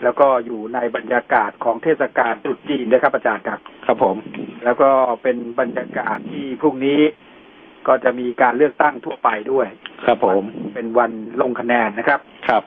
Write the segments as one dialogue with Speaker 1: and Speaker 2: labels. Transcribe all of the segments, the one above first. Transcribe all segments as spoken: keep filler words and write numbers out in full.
Speaker 1: แล้วก็อยู่ในบรรยากาศของเทศกาลตรุษจีนนะครับอาจารย์ครับ
Speaker 2: ครับผม
Speaker 1: แล้วก็เป็นบรรยากาศที่พรุ่งนี้ก็จะมีการเลือกตั้งทั่วไปด้วย
Speaker 2: ครับผม
Speaker 1: เป็นวันลงคะแนนนะครับ
Speaker 2: ครับ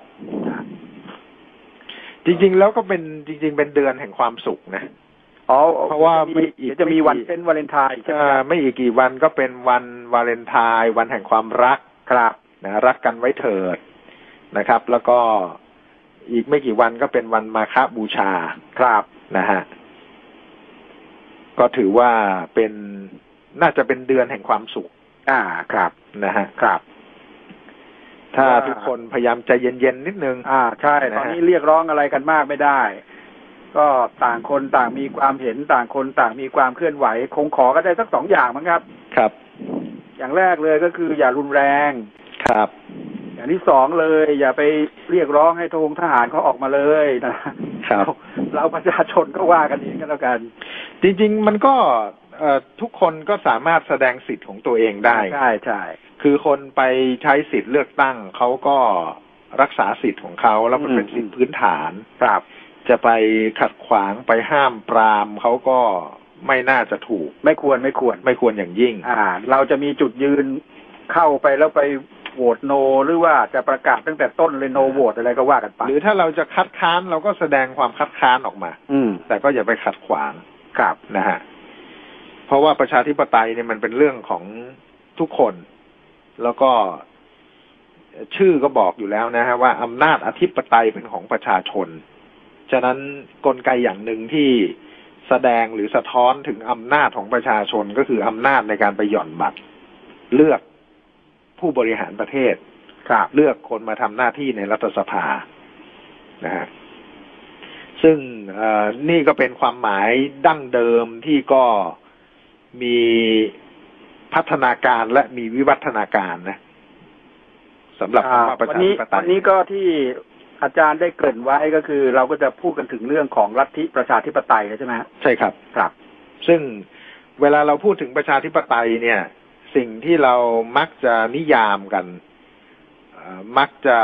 Speaker 2: จริงๆแล้วก็เป็นจริงๆเป็นเดือนแห่งความสุขนะ
Speaker 1: อ๋อ
Speaker 2: เพราะว่าไม่
Speaker 1: อีกจะมีวันเป็นวาเลนไทน์ใช่ไหม
Speaker 2: ไม่อีกกี่วันก็เป็นวันวาเลนไทน์วันแห่งความรัก
Speaker 1: ครับ
Speaker 2: นะรักกันไว้เถิดนะครับ แล้วก็อีกไม่กี่วันก็เป็นวันมาฆบูชา
Speaker 1: ครับ
Speaker 2: นะฮะก็ถือว่าเป็นน่าจะเป็นเดือนแห่งความสุข
Speaker 1: อ่าครับ
Speaker 2: นะฮะ
Speaker 1: ครับ
Speaker 2: ถ้าทุกคนพยายามใจเย็นๆนิดนึง
Speaker 1: อ่าใช่ตอนนี้เรียกร้องอะไรกันมากไม่ได้ก็ต่างคนต่างมีความเห็นต่างคนต่างมีความเคลื่อนไหวคงขอก็ได้สักสองอย่างมั้งครับ
Speaker 2: ครับ
Speaker 1: อย่างแรกเลยก็คืออย่ารุนแรง
Speaker 2: ครับ
Speaker 1: อย่างที่สองเลยอย่าไปเรียกร้องให้ทงทหารเขาออกมาเลยนะครับเราประชาชนก็ว่ากันเองก็แล้วกัน
Speaker 2: จริงๆมันก็เอ่อทุกคนก็สามารถแสดงสิทธิ์ของตัวเองได้
Speaker 1: ใช่ใช่
Speaker 2: คือคนไปใช้สิทธิ์เลือกตั้งเขาก็รักษาสิทธิ์ของเขาแล้วมันเป็นสิทธิพื้นฐาน
Speaker 1: ครับ
Speaker 2: จะไปขัดขวางไปห้ามปรามเขาก็ไม่น่าจะถูก
Speaker 1: ไม่ควรไม่ควร
Speaker 2: ไม่ควรอย่างยิ่ง
Speaker 1: อ่าเราจะมีจุดยืนเข้าไปแล้วไปโหวตโนหรือว่าจะประกาศตั้งแต่ต้นเลยโนโหวตอะไรก็ว่ากันไป
Speaker 2: หรือถ้าเราจะคัดค้านเราก็แสดงความคัดค้านออกมา
Speaker 1: อืม
Speaker 2: แต่ก็อย่าไปขัดขวาง
Speaker 1: ครับ
Speaker 2: นะฮะเพราะว่าประชาธิปไตยเนี่ยมันเป็นเรื่องของทุกคนแล้วก็ชื่อก็บอกอยู่แล้วนะฮะว่าอำนาจอธิปไตยเป็นของประชาชนฉะนั้นกลไกอย่างหนึ่งที่แสดงหรือสะท้อนถึงอำนาจของประชาชนก็คืออำนาจในการไปหย่อนบัตรเลือกผู้บริหารประเทศเลือกคนมาทำหน้าที่ในรัฐสภานะฮะซึ่งนี่ก็เป็นความหมายดั้งเดิมที่ก็มีพัฒนาการและมีวิวัฒนาการนะสำหรับคำว่าประชาธิปไตย
Speaker 1: วันนี้ก็ที่อาจารย์ได้เกริ่นไว้ก็คือเราก็จะพูดกันถึงเรื่องของลัทธิประชาธิปไตยใช่ไหม
Speaker 2: ใช่ครับ
Speaker 1: ครับ
Speaker 2: ซึ่งเวลาเราพูดถึงประชาธิปไตยเนี่ยสิ่งที่เรามักจะนิยามกันมักจะ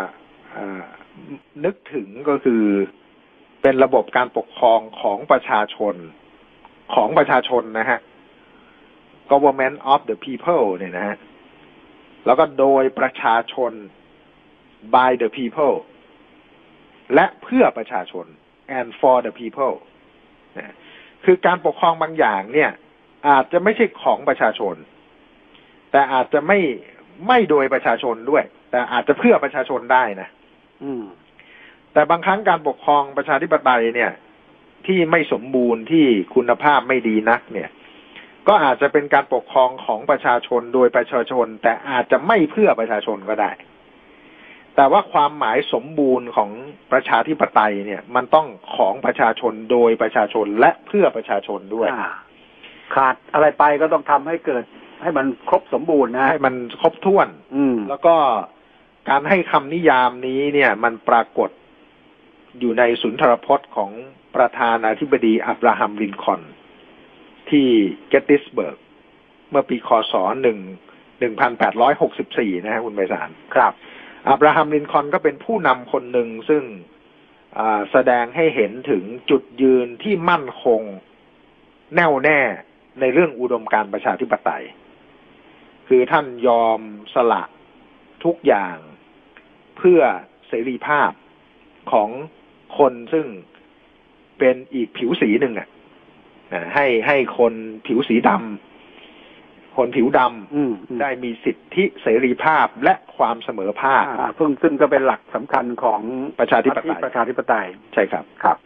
Speaker 2: นึกถึงก็คือเป็นระบบการปกครองของประชาชนของประชาชนนะฮะ government of the people เนี่ยนะฮะแล้วก็โดยประชาชน by the people และเพื่อประชาชน and for the people นะคือการปกครองบางอย่างเนี่ยอาจจะไม่ใช่ของประชาชนแต่อาจจะไม่ไม่โดยประชาชนด้วยแต่อาจจะเพื่อประชาชนได้นะ
Speaker 1: อืม
Speaker 2: แต่บางครั้งการปกครองประชาธิปไตยเนี่ยที่ไม่สมบูรณ์ที่คุณภาพไม่ดีนักเนี่ยก็อาจจะเป็นการปกครองของประชาชนโดยประชาชนแต่อาจจะไม่เพื่อประชาชนก็ได้แต่ว่าความหมายสมบูรณ์ของประชาธิปไตยเนี่ยมันต้องของประชาชนโดยประชาชนและเพื่อประชาชนด้วย
Speaker 1: ขาดอะไรไปก็ต้องทำให้เกิดให้มันครบสมบูรณ์นะ
Speaker 2: ให้มันครบถ้วน
Speaker 1: อืม
Speaker 2: แล้วก็การให้คำนิยามนี้เนี่ยมันปรากฏอยู่ในสุนทรพจน์ของประธานาธิบดีอับราฮัมลินคอล์นที่เกตติสเบิร์กเมื่อปีคศหนึ่งหนึ่งพันแปดร้อยหกสิบสี่นะฮะคุณไพศาล
Speaker 1: ครับ
Speaker 2: อับราฮัมลินคอล์นก็เป็นผู้นำคนหนึ่งซึ่งแสดงให้เห็นถึงจุดยืนที่มั่นคงแน่วแน่ในเรื่องอุดมการณ์ประชาธิปไตยคือท่านยอมสละทุกอย่างเพื่อเสรีภาพของคนซึ่งเป็นอีกผิวสีหนึ่งอ่ะให้ให้คนผิวสีดำคนผิวดำได้มีสิทธิเสรีภาพและความเสมอภาค
Speaker 1: ซึ่งซึ่งก็เป็นหลักสำคัญของ
Speaker 2: ประชาธิปไตย
Speaker 1: ประชาธิปไตย
Speaker 2: ใช่ครับ
Speaker 1: ครับ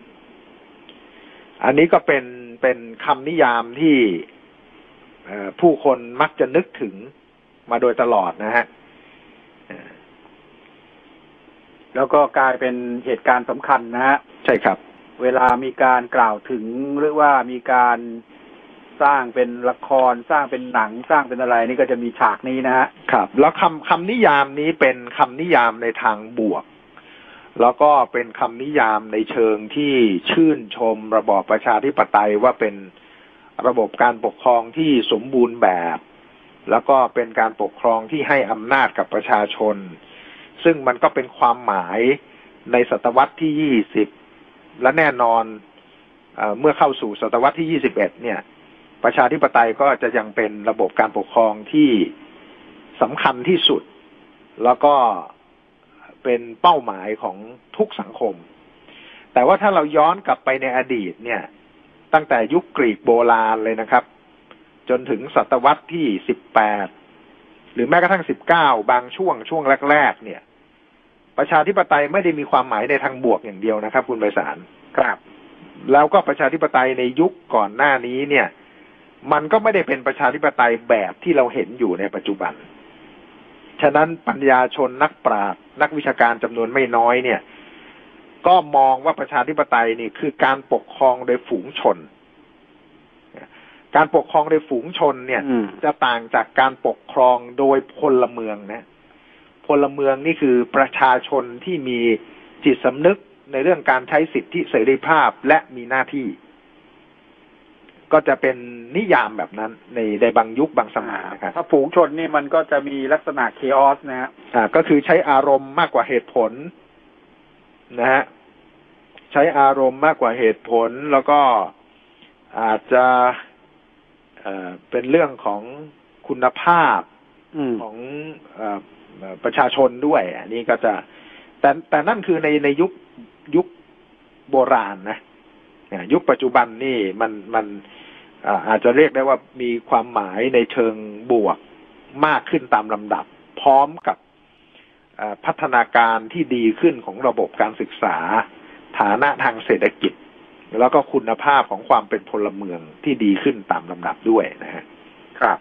Speaker 2: อันนี้ก็เป็นเป็นคำนิยามที่ผู้คนมักจะนึกถึงมาโดยตลอดนะฮะ
Speaker 1: แล้วก็กลายเป็นเหตุการณ์สำคัญนะฮะ
Speaker 2: ใช่ครับ
Speaker 1: เวลามีการกล่าวถึงหรือว่ามีการสร้างเป็นละครสร้างเป็นหนังสร้างเป็นอะไรนี่ก็จะมีฉากนี้นะฮะ
Speaker 2: ครับแล้วคำคำนิยามนี้เป็นคำนิยามในทางบวกแล้วก็เป็นคำนิยามในเชิงที่ชื่นชมระบอบประชาธิปไตยว่าเป็นระบบการปกครองที่สมบูรณ์แบบแล้วก็เป็นการปกครองที่ให้อำนาจกับประชาชนซึ่งมันก็เป็นความหมายในศตวรรษที่ยี่สิบและแน่นอนเอ่อเมื่อเข้าสู่ศตวรรษที่ยี่สิบเอ็ดเนี่ยประชาธิปไตยก็จะยังเป็นระบบการปกครองที่สำคัญที่สุดแล้วก็เป็นเป้าหมายของทุกสังคมแต่ว่าถ้าเราย้อนกลับไปในอดีตเนี่ยตั้งแต่ยุคกรีกโบราณเลยนะครับจนถึงศตวรรษที่สิบแปดหรือแม้กระทั่งสิบเก้าบางช่วงช่วงแรกๆเนี่ยประชาธิปไตยไม่ได้มีความหมายในทางบวกอย่างเดียวนะครับคุณไพศาล
Speaker 1: ครับ
Speaker 2: แล้วก็ประชาธิปไตยในยุคก่อนหน้านี้เนี่ยมันก็ไม่ได้เป็นประชาธิปไตยแบบที่เราเห็นอยู่ในปัจจุบันฉะนั้นปัญญาชนนักปราชญ์นักวิชาการจำนวนไม่น้อยเนี่ยก็มองว่าประชาธิปไตยนี่คือการปกครองโดยฝูงชนการปกครองโดยฝูงชนเนี่ยจะต่างจากการปกครองโดยพลเมืองนะพลเมืองนี่คือประชาชนที่มีจิตสำนึกในเรื่องการใช้สิทธิเสรีภาพและมีหน้าที่ก็จะเป็นนิยามแบบนั้นในในบางยุคบางสมัยนะครับ
Speaker 1: ถ้าฝูงชนนี่มันก็จะมีลักษณะเคออสนะฮะ
Speaker 2: อ่าก็คือใช้อารมณ์มากกว่าเหตุผลนะฮะใช้อารมณ์มากกว่าเหตุผลแล้วก็อาจจะเอ่อเป็นเรื่องของคุณภาพของเอ่อประชาชนด้วยอันนี้ก็จะแต่แต่นั่นคือในในยุคยุคโบราณนะยุคปัจจุบันนี่มันมันอาจจะเรียกได้ว่ามีความหมายในเชิงบวกมากขึ้นตามลำดับพร้อมกับพัฒนาการที่ดีขึ้นของระบบการศึกษาฐานะทางเศรษฐกิจแล้วก็คุณภาพของความเป็นพลเมืองที่ดีขึ้นตามลำดับด้วยนะฮะ
Speaker 1: ครับ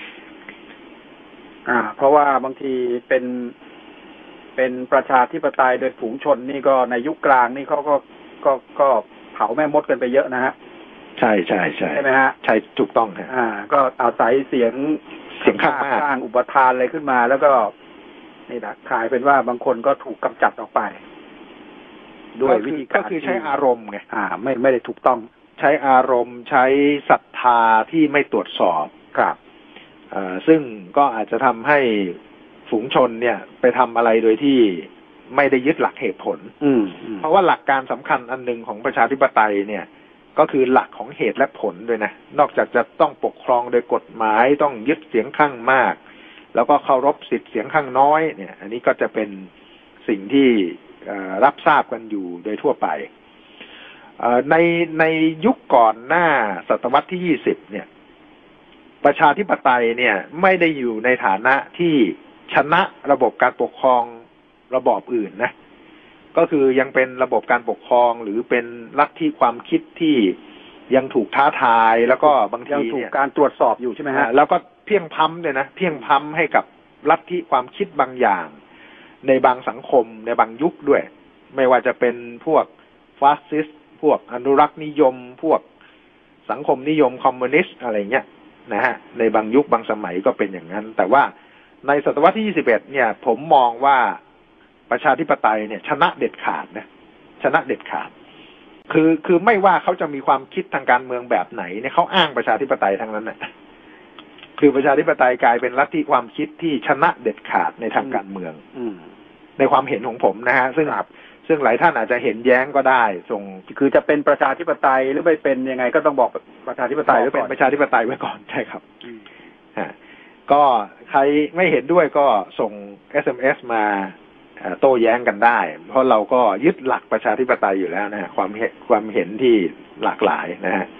Speaker 1: อ่าเพราะว่าบางทีเป็นเป็นประชาธิปไตยโดยฝูงชนนี่ก็ในยุคกลางนี่เขาก็ก็ก็เผาแม่มดกันไปเยอะนะฮะ
Speaker 2: ใช่ใช่ใช่
Speaker 1: ใช่ไหมฮะ
Speaker 2: ใช่ถูกต้องฮะ
Speaker 1: อ่าก็อาศัยเสียง
Speaker 2: เสียงข้างมาก
Speaker 1: สร้างอุปทานอะไรขึ้นมาแล้วก็นี่แหละกลายเป็นว่าบางคนก็ถูกกำจัดออกไปด้วยวิธีการ
Speaker 2: ก็คือใช้อารมณ์ไง
Speaker 1: อ่าไม่ไม่ได้ถูกต้อง
Speaker 2: ใช้อารมณ์ใช้ศรัทธาที่ไม่ตรวจสอบ
Speaker 1: ครับ
Speaker 2: อ่าซึ่งก็อาจจะทำให้ฝูงชนเนี่ยไปทำอะไรโดยที่ไม่ได้ยึดหลักเหตุผลเพราะว่าหลักการสำคัญอันหนึ่งของประชาธิปไตยเนี่ยก็คือหลักของเหตุและผลด้วยนะนอกจากจะต้องปกครองโดยกฎหมายต้องยึดเสียงข้างมากแล้วก็เคารพสิทธิเสียงข้างน้อยเนี่ยอันนี้ก็จะเป็นสิ่งที่รับทราบกันอยู่โดยทั่วไปในในยุคก่อนหน้าศตวรรษที่ยี่สิบเนี่ยประชาธิปไตยเนี่ยไม่ได้อยู่ในฐานะที่ชนะระบบการปกครองระบอบอื่นนะก็คือยังเป็นระบบการปกครองหรือเป็นลัทธิความคิดที่ยังถูกท้าทายแล้วก็บางที
Speaker 1: ยังถูกการตรวจสอบอยู่ใช่ไหมฮะ
Speaker 2: แล้วก็เพียงพ้ำเนี่ยนะเพียงพ้ำให้กับลัทธิความคิดบางอย่างในบางสังคมในบางยุคด้วยไม่ว่าจะเป็นพวกฟาสซิสต์พวกอนุรักษ์นิยมพวกสังคมนิยมคอมมิวนิสต์อะไรเงี้ยนะฮะในบางยุคบางสมัยก็เป็นอย่างนั้นแต่ว่าในศตวรรษที่ยี่สิบเอ็ดเนี่ยผมมองว่าประชาธิปไตยเนี่ยชนะเด็ดขาดนะชนะเด็ดขาดคือคือไม่ว่าเขาจะมีความคิดทางการเมืองแบบไหนเนี่ยเขาอ้างประชาธิปไตยทั้งนั้นนะคือประชาธิปไตยกลายเป็นลัทธิความคิดที่ชนะเด็ดขาดในทางการเมืองในความเห็นของผมนะฮะซึ่งซึ่งหลายท่านอาจจะเห็นแย้งก็ได้ส่ง
Speaker 1: คือจะเป็นประชาธิปไตยหรือไม่เป็นยังไงก็ต้องบอกประชาธิปไตยไว้ก่อน
Speaker 2: เป็นประชาธิปไตยไว้ก่อนใช่ครับฮะก็ใครไม่เห็นด้วยก็ส่ง เอส เอ็ม เอส มาโต้แย้งกันได้เพราะเราก็ยึดหลักประชาธิปไตยอยู่แล้วนะฮะความเห็นความเห็นที่หลากหลายนะฮะ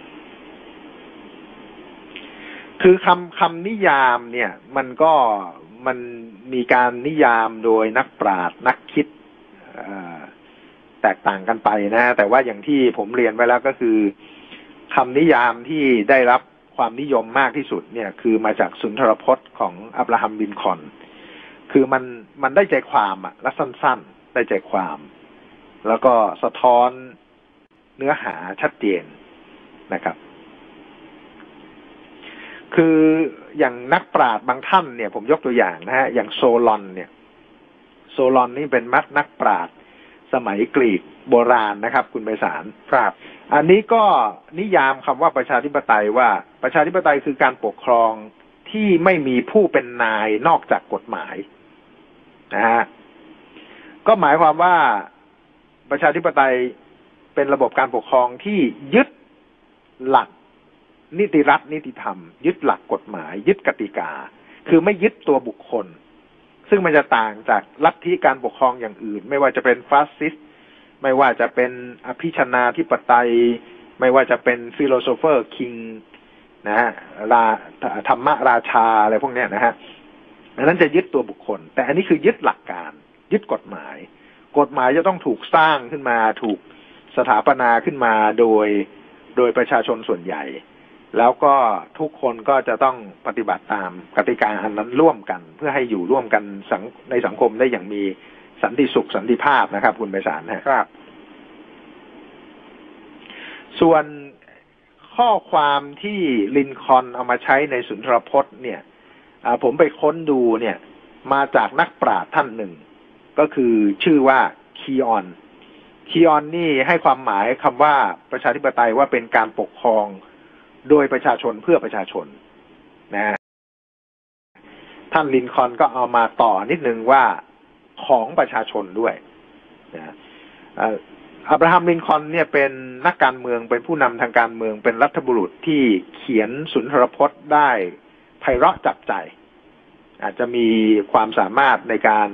Speaker 2: คือคำคำนิยามเนี่ยมันก็มันมีการนิยามโดยนักปราชญ์นักคิดแตกต่างกันไปนะแต่ว่าอย่างที่ผมเรียนไว้แล้วก็คือคำนิยามที่ได้รับความนิยมมากที่สุดเนี่ยคือมาจากสุนทรพจน์ของอับราฮัมลินคอล์นคือมันมันได้ใจความอ่ะและสั้นๆได้ใจความแล้วก็สะท้อนเนื้อหาชัดเจนนะครับคืออย่างนักปราชญ์บางท่านเนี่ยผมยกตัวอย่างนะฮะอย่างโซลอนเนี่ยโซลอนนี่เป็นมักนักปราชญ์สมัยกรีกโบราณนะครับคุณไพศาล
Speaker 1: ครับ
Speaker 2: อันนี้ก็นิยามคำว่าประชาธิปไตยว่าประชาธิปไตยคือการปกครองที่ไม่มีผู้เป็นนายนอกจากกฎหมายนะฮะก็หมายความว่าประชาธิปไตยเป็นระบบการปกครองที่ยึดหลักนิติรัฐนิติธรรมยึดหลักกฎหมายยึดกติกาคือไม่ยึดตัวบุคคลซึ่งมันจะต่างจากลัทธิการปกครองอย่างอื่นไม่ว่าจะเป็นฟาสซิสต์ไม่ว่าจะเป็นอภิชนาธิปไตยไม่ว่าจะเป็นฟิโลโซเฟอร์คิงนะฮะราธรรมราชาอะไรพวกเนี้ยนะฮะอันนั้นจะยึดตัวบุคคลแต่อันนี้คือยึดหลักการยึดกฎหมายกฎหมายจะต้องถูกสร้างขึ้นมาถูกสถาปนาขึ้นมาโดยโดยประชาชนส่วนใหญ่แล้วก็ทุกคนก็จะต้องปฏิบัติตามกติกาอันนั้นร่วมกันเพื่อให้อยู่ร่วมกันสังในสังคมได้อย่างมีสันติสุขสันติภาพนะครับคุณไพศาลนะครับส่วนข้อความที่ลินคอล์นเอามาใช้ในสุนทรพจน์เนี่ยผมไปค้นดูเนี่ยมาจากนักปราชญ์ท่านหนึ่งก็คือชื่อว่าคีออนคีออนนี่ให้ความหมายคำว่าประชาธิปไตยว่าเป็นการปกครองโดยประชาชนเพื่อประชาชนนะท่านลินคอล์นก็เอามาต่อนิดนึงว่าของประชาชนด้วยนะอับราฮัมลินคอล์นเนี่ยเป็นนักการเมืองเป็นผู้นำทางการเมืองเป็นรัฐบุรุษที่เขียนสุนทรพจน์ได้ไพเราะจับใจอาจจะมีความสามารถในการ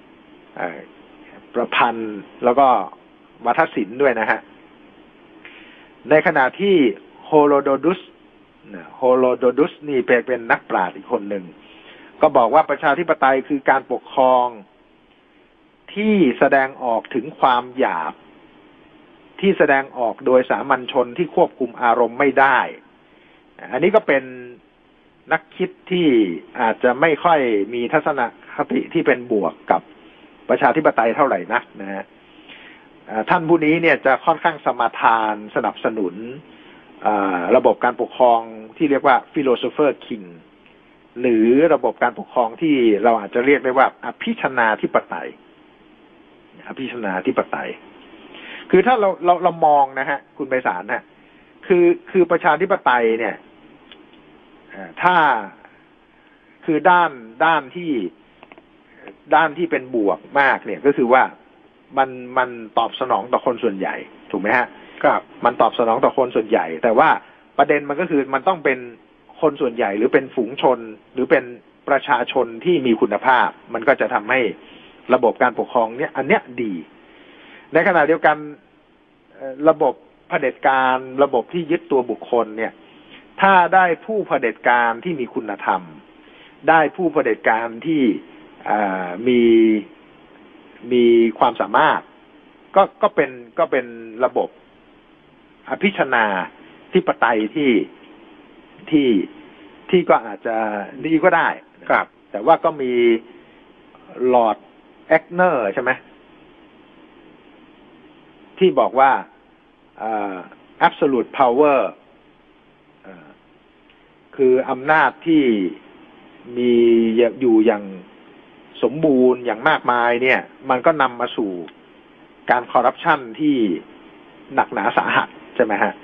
Speaker 2: ประพันธ์แล้วก็วาทศิลป์ด้วยนะฮะในขณะที่โฮโลโดดุสโฮโลโดดุสนี่เป็นนักปราชญ์อีกคนหนึ่งก็บอกว่าประชาธิปไตยคือการปกครองที่แสดงออกถึงความหยาบที่แสดงออกโดยสามัญชนที่ควบคุมอารมณ์ไม่ได้อันนี้ก็เป็นนักคิดที่อาจจะไม่ค่อยมีทัศนคติที่เป็นบวกกับประชาธิปไตยเท่าไหร่นักนะฮะท่านผู้นี้เนี่ยจะค่อนข้างสมาทานสนับสนุนระบบการปกครองที่เรียกว่าฟิโลโซเฟอร์คิงหรือระบบการปกครองที่เราอาจจะเรียกได้ว่าอภิชนาธิปไตยอภิชนาธิปไตยคือถ้าเราเราเรามองนะฮะคุณไพศาลนะคือคือประชาธิปไตยเนี่ยถ้าคือด้านด้านที่ด้านที่เป็นบวกมากเนี่ยก็คือว่ามันมันตอบสนองต่อคนส่วนใหญ่ถูกไหมฮะครับมันตอบสนองต่อคนส่วนใหญ่แต่ว่าประเด็นมันก็คือมันต้องเป็นคนส่วนใหญ่หรือเป็นฝูงชนหรือเป็นประชาชนที่มีคุณภาพมันก็จะทำให้ระบบการปกครองเนี่ยอันเนี้ยดีในขณะเดียวกันระบบเผด็จการระบบที่ยึดตัวบุคคลเนี่ยถ้าได้ผู้เผด็จการที่มีคุณธรรมได้ผู้เผด็จการที่มีมีความสามารถก็ก็เป็นก็เป็นระบบอภิชนาธิปไตยที่ที่ที่ก็อาจจะดีก็ได้ครับแต่ว่าก็มีลอร์ดแอกเนอร์ใช่ไหมที่บอกว่า absolute power คืออำนาจที่มีอยู่อย่างสมบูรณ์อย่างมากมายเนี่ยมันก็นำมาสู่การคอร์รัปชันที่หนักหนาสาหัสใช่ไหมฮะ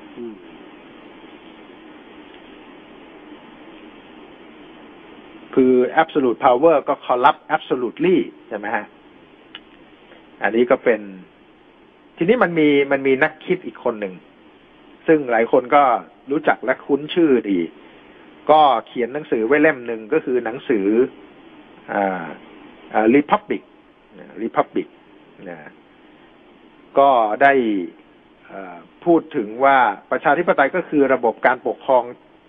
Speaker 2: คือ absolute power ก็ corrupt absolutely ใช่ไหมฮะอันนี้ก็เป็นทีนี้มันมีมันมีนักคิดอีกคนหนึ่งซึ่งหลายคนก็รู้จักและคุ้นชื่อดีก็เขียนหนังสือไว้เล่มหนึ่งก็คือหนังสืออ่าอ่า Republic Republic นะก็ได้พูดถึงว่าประชาธิปไตยก็คือระบบการปกครอง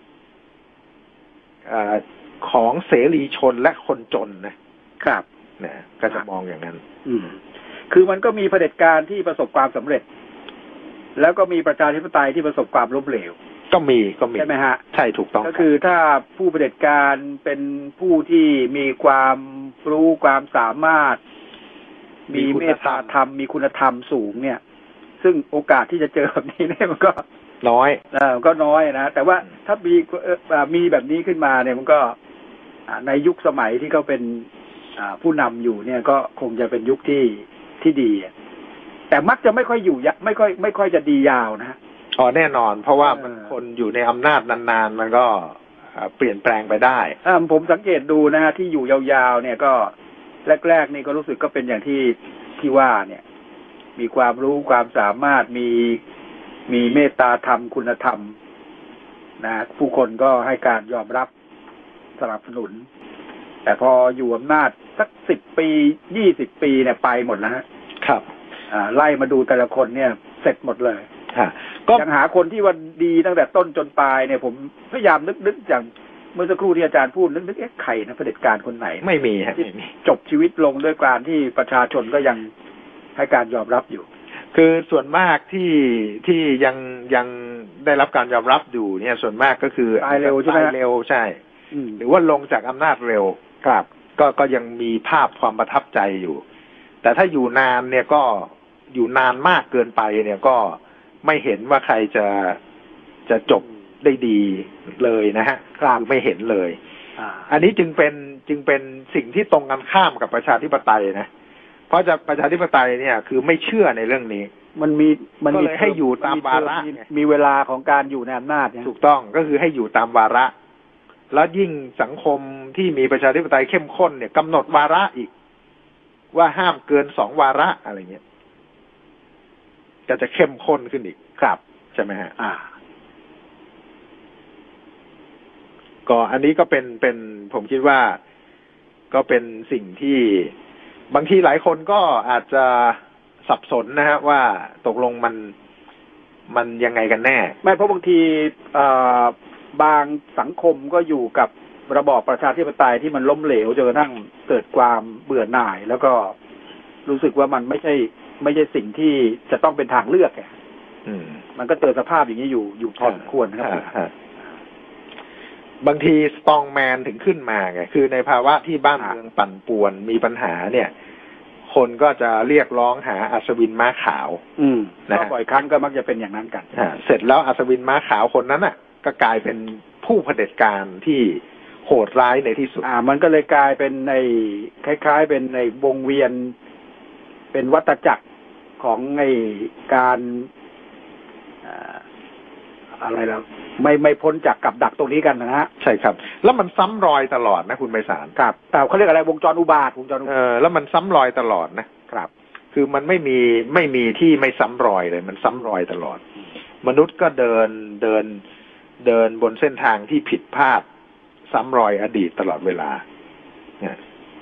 Speaker 2: อของเสรีชนและคนจนนะครับนะก็จะมองอย่างนั้น
Speaker 1: อืมคือมันก็มีเผด็จการที่ประสบความสำเร็จแล้วก็มีประชาธิปไตยที่ประสบความล้มเหลว
Speaker 2: ก็มีก็มี
Speaker 1: ใช่ไหมฮะ
Speaker 2: ใช่ถูกต้อง
Speaker 1: ก็คือถ้าผู้เผด็จการเป็นผู้ที่มีความรู้ความสามารถมีเมตตาธรรมมีคุณธรรมสูงเนี่ยซึ่งโอกาสที่จะเจอแบบนี้เนี่ยมันก็
Speaker 2: น้อย
Speaker 1: เออก็น้อยนะแต่ว่าถ้ามีมีแบบนี้ขึ้นมาเนี่ยมันก็ในยุคสมัยที่เขาเป็นผู้นำอยู่เนี่ยก็คงจะเป็นยุคที่ที่ดีแต่มักจะไม่ค่อยอยู่ไม่ค่อยไม่ค่อยจะดียาวนะ
Speaker 2: อ๋อแน่นอนเพราะว่ามันคนอยู่ในอำนาจนานๆมันก็เปลี่ยนแปลงไปได้
Speaker 1: ผมสังเกตดูนะฮะที่อยู่ยาวๆเนี่ยก็แรกๆนี่ก็รู้สึกก็เป็นอย่างที่ที่ว่าเนี่ย มีความรู้ความสามารถมีมีเมตตาธรรมคุณธรรมนะผู้คนก็ให้การยอมรับสนับสนุนแต่พออยู่อำนาจสักสิบปียี่สิบปีเนี่ยไปหมดแล้วฮะ
Speaker 2: ครับ
Speaker 1: อ่าไล่มาดูแต่ละคนเนี่ยเสร็จหมดเลย
Speaker 2: ก็
Speaker 1: ยังหาคนที่ว่าดีตั้งแต่ต้นจนปลายเนี่ยผมพยายามนึกนึกอย่างเมื่อสักครู่ที่อาจารย์พูดนึกนึกเอ๊ะใครนะเผด็จการคนไหน
Speaker 2: ไม่มีฮะ
Speaker 1: ที่จบชีวิตลงด้วยการที่ประชาชนก็ยังให้การยอมรับอยู่
Speaker 2: คือส่วนมากที่ที่ยังยังได้รับการยอมรับอยู่เนี่ยส่วนมากก็คือ
Speaker 1: ตายเร็วใช่ไหม
Speaker 2: ตายเร็วใช่หรือว่าลงจากอำนาจเร็ว
Speaker 1: ครับ
Speaker 2: ก็ก็ยังมีภาพความประทับใจอยู่แต่ถ้าอยู่นานเนี่ยก็อยู่นานมากเกินไปเนี่ยก็ไม่เห็นว่าใครจะจะจบได้ดีเลยนะฮะครับไม่เห็นเลยอันนี้จึงเป็นจึงเป็นสิ่งที่ตรงกันข้ามกับประชาธิปไตยนะเพราะจะประชาธิปไตยเนี่ยคือไม่เชื่อในเรื่องนี้
Speaker 1: มันมีมัน
Speaker 2: มีให้อยู่ตามวาระ
Speaker 1: มีเวลาของการอยู่ในอำนาจเนี่ย
Speaker 2: ถูกต้องก็คือให้อยู่ตามวาระแล้วยิ่งสังคมที่มีประชาธิปไตยเข้มข้นเนี่ยกำหนดวาระอีกว่าห้ามเกินสองวาระอะไรเงี้ยก็จะเข้มข้นขึ้นอีก
Speaker 1: ครับ
Speaker 2: ใช่ไหมฮะ
Speaker 1: อ่า
Speaker 2: ก็อันนี้ก็เป็นเป็นผมคิดว่าก็เป็นสิ่งที่บางทีหลายคนก็อาจจะสับสนนะฮะว่าตกลงมันมันยังไงกันแน่
Speaker 1: ไม่เพราะบางทีบางสังคมก็อยู่กับระบอบประชาธิปไตยที่มันล้มเหลวจนกระทั่งเกิดความเบื่อหน่ายแล้วก็รู้สึกว่ามันไม่ใช่ไม่ใช่สิ่งที่จะต้องเป็นทางเลือกไงมันก็เจอสภาพอย่างนี้อยู่อยู่พอสมควรนะครับ
Speaker 2: บางทีสตองแมนถึงขึ้นมาไงคือในภาวะที่บ้านเมืองปั่นป่วนมีปัญหาเนี่ยคนก็จะเรียกร้องหาอัศวินม้าขาว
Speaker 1: อืมนะบ่อยครั้งก็มักจะเป็นอย่างนั้นกัน
Speaker 2: เสร็จแล้วอัศวินม้าขาวคนนั้นน่ะก็กลายเป็นผู้เผด็จการที่โหดร้ายในที่สุด
Speaker 1: อ่ามันก็เลยกลายเป็นในคล้ายๆเป็นในวงเวียนเป็นวัฏจักรของไอ้การอ่าอะไรแล้วไม่ไม่พ้นจากกับดักตรงนี้กันนะฮะ
Speaker 2: ใช่ครับแล้วมันซ้ำรอยตลอดนะคุณไพศาล
Speaker 1: ครับแต่เขาเรียกอะไรวงจรอุบาทวงจร
Speaker 2: เออแล้วมันซ้ำรอยตลอดนะครับคือมันไม่มีไม่มีที่ไม่ซ้ำรอยเลยมันซ้ำรอยตลอดมนุษย์ก็เดินเดินเดินบนเส้นทางที่ผิดพลาดซ้ำรอยอดีตตลอดเวลาเนี่ย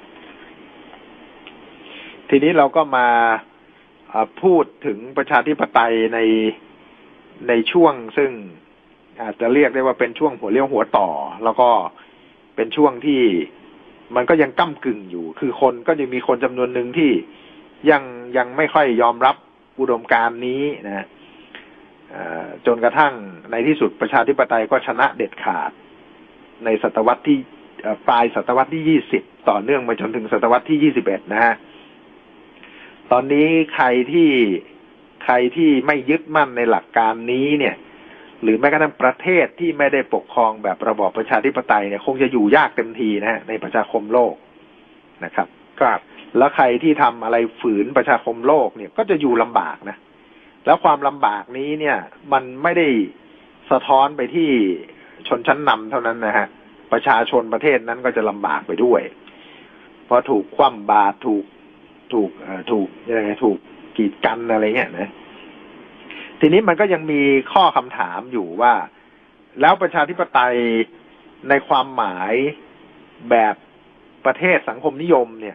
Speaker 2: ทีนี้เราก็มาพูดถึงประชาธิปไตยในในช่วงซึ่งอาจจะเรียกได้ว่าเป็นช่วงหัวเลี้ยวหัวต่อแล้วก็เป็นช่วงที่มันก็ยังก้ำกึ่งอยู่คือคนก็จะมีคนจำนวนหนึ่งที่ยังยังไม่ค่อยยอมรับอุดมการณ์นี้นะจนกระทั่งในที่สุดประชาธิปไตยก็ชนะเด็ดขาดในศตวรรษที่ปลายศตวรรษที่ยี่สิบต่อเนื่องมาจนถึงศตวรรษที่ยี่สิบเอ็ดนะฮะตอนนี้ใครที่ใครที่ไม่ยึดมั่นในหลักการนี้เนี่ยหรือแม้กระทั่งประเทศที่ไม่ได้ปกครองแบบระบอบประชาธิปไตยเนี่ยคงจะอยู่ยากเต็มทีนะฮะในประชาคมโลกนะครับ
Speaker 1: ครับ
Speaker 2: แล้วใครที่ทำอะไรฝืนประชาคมโลกเนี่ยก็จะอยู่ลำบากนะแล้วความลำบากนี้เนี่ยมันไม่ได้สะท้อนไปที่ชนชั้นนำเท่านั้นนะฮะประชาชนประเทศนั้นก็จะลำบากไปด้วยเพราะถูกคว่ำบาตรถูกถูกเอ่อถูกยังไงถูกกีดกันอะไรเงี้ยนะทีนี้มันก็ยังมีข้อคำถามอยู่ว่าแล้วประชาธิปไตยในความหมายแบบประเทศสังคมนิยมเนี่ย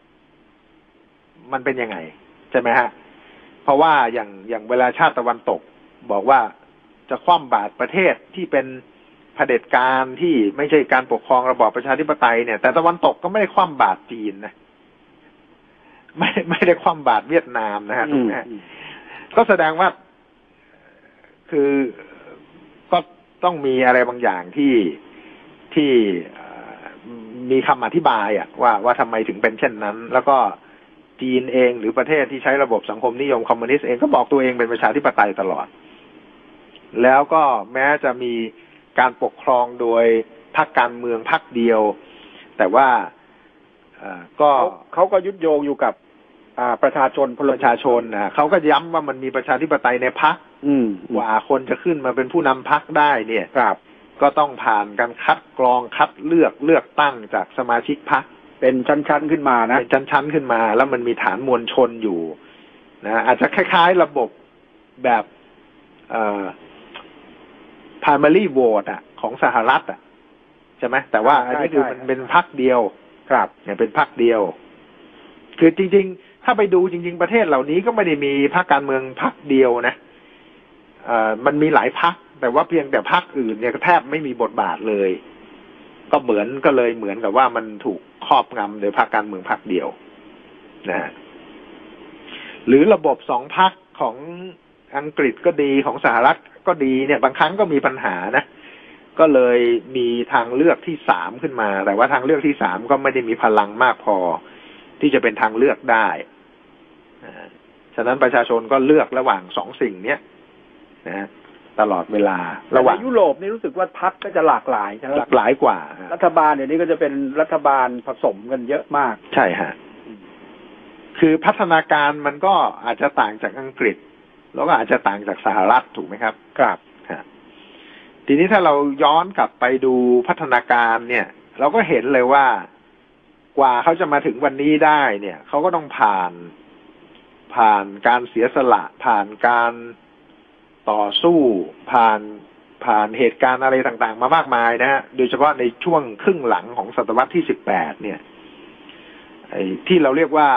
Speaker 2: มันเป็นยังไงใช่ไหมฮะเพราะว่าอย่างอย่างเวลาชาติตะวันตกบอกว่าจะคว่ำบาตรประเทศที่เป็นเผด็จการที่ไม่ใช่การปกครองระบอบประชาธิปไตยเนี่ยแต่ตะวันตกก็ไม่ได้คว่ำบาตรจีนนะไม่ไม่ได้คว่ำบาตรเวียดนามนะฮะถูกไหมก็แสดงว่าคือก็ต้องมีอะไรบางอย่างที่ที่มีคำอธิบายอะว่าว่าทำไมถึงเป็นเช่นนั้นแล้วก็จีนเองหรือประเทศที่ใช้ระบบสังคมนิยมคอมมิวนิสต์เองก็บอกตัวเองเป็นประชาธิปไตยตลอดแล้วก็แม้จะมีการปกครองโดยพรรคการเมืองพรรคเดียวแต่ว่าก็
Speaker 1: เขาก็ยึดโยงอยู่กับประชาชน
Speaker 2: ประชาชนนะเขาก็ย้ำว่ามันมีประชาธิปไตยในพรรคกว่าคนจะขึ้นมาเป็นผู้นำพรรคได้เนี่ยก็ต้องผ่านการคัดกรองคัดเลือกเลือกตั้งจากสมาชิกพรรค
Speaker 1: เป็นชั้นๆขึ้นมานะ
Speaker 2: เป็นชั้นๆขึ้นมาแล้วมันมีฐานมวลชนอยู่นะอาจจะคล้ายๆระบบแบบเอ่อ primary vote อ่ะของสหรัฐอ่ะใช่ไหมแต่ว่าอันนี้คือมันเป็นพรรคเดียว
Speaker 1: ครับ
Speaker 2: เนี่ยเป็นพรรคเดียวคือจริงๆถ้าไปดูจริงๆประเทศเหล่านี้ก็ไม่ได้มีพรรคการเมืองพรรคเดียวนะเอ่อมันมีหลายพรรคแต่ว่าเพียงแต่พรรคอื่นเนี่ยแทบไม่มีบทบาทเลยก็เหมือนก็เลยเหมือนกับว่ามันถูกครอบงำโดยพรรคการเมืองพรรคเดียวนะหรือระบบสองพรรคของอังกฤษก็ดีของสหรัฐก็ดีเนี่ยบางครั้งก็มีปัญหานะก็เลยมีทางเลือกที่สามขึ้นมาแต่ว่าทางเลือกที่สามก็ไม่ได้มีพลังมากพอที่จะเป็นทางเลือกได้ฉะนั้นประชาชนก็เลือกระหว่างสองสิ่งเนี้ยนะตลอดเวลาระหว่าง
Speaker 1: ยุโรปนี่รู้สึกว่าพรรคก็จะหลากหลายใช่ไหม
Speaker 2: หลากหลายกว่า
Speaker 1: รัฐบาลเดี๋ยวนี้ก็จะเป็นรัฐบาลผสมกันเยอะมาก
Speaker 2: ใช่ฮะคือพัฒนาการมันก็อาจจะต่างจากอังกฤษแล้วก็อาจจะต่างจากสหรัฐถูกไหมครับ
Speaker 1: ครับ
Speaker 2: ทีนี้ถ้าเราย้อนกลับไปดูพัฒนาการเนี่ยเราก็เห็นเลยว่ากว่าเขาจะมาถึงวันนี้ได้เนี่ยเขาก็ต้องผ่านผ่านการเสียสละผ่านการต่อสู้ผ่านผ่านเหตุการณ์อะไรต่างๆมามากมายนะฮะโดยเฉพาะในช่วงครึ่งหลังของศตวรรษที่สิบแปดเนี่ยไอ้ที่เราเรียกว่า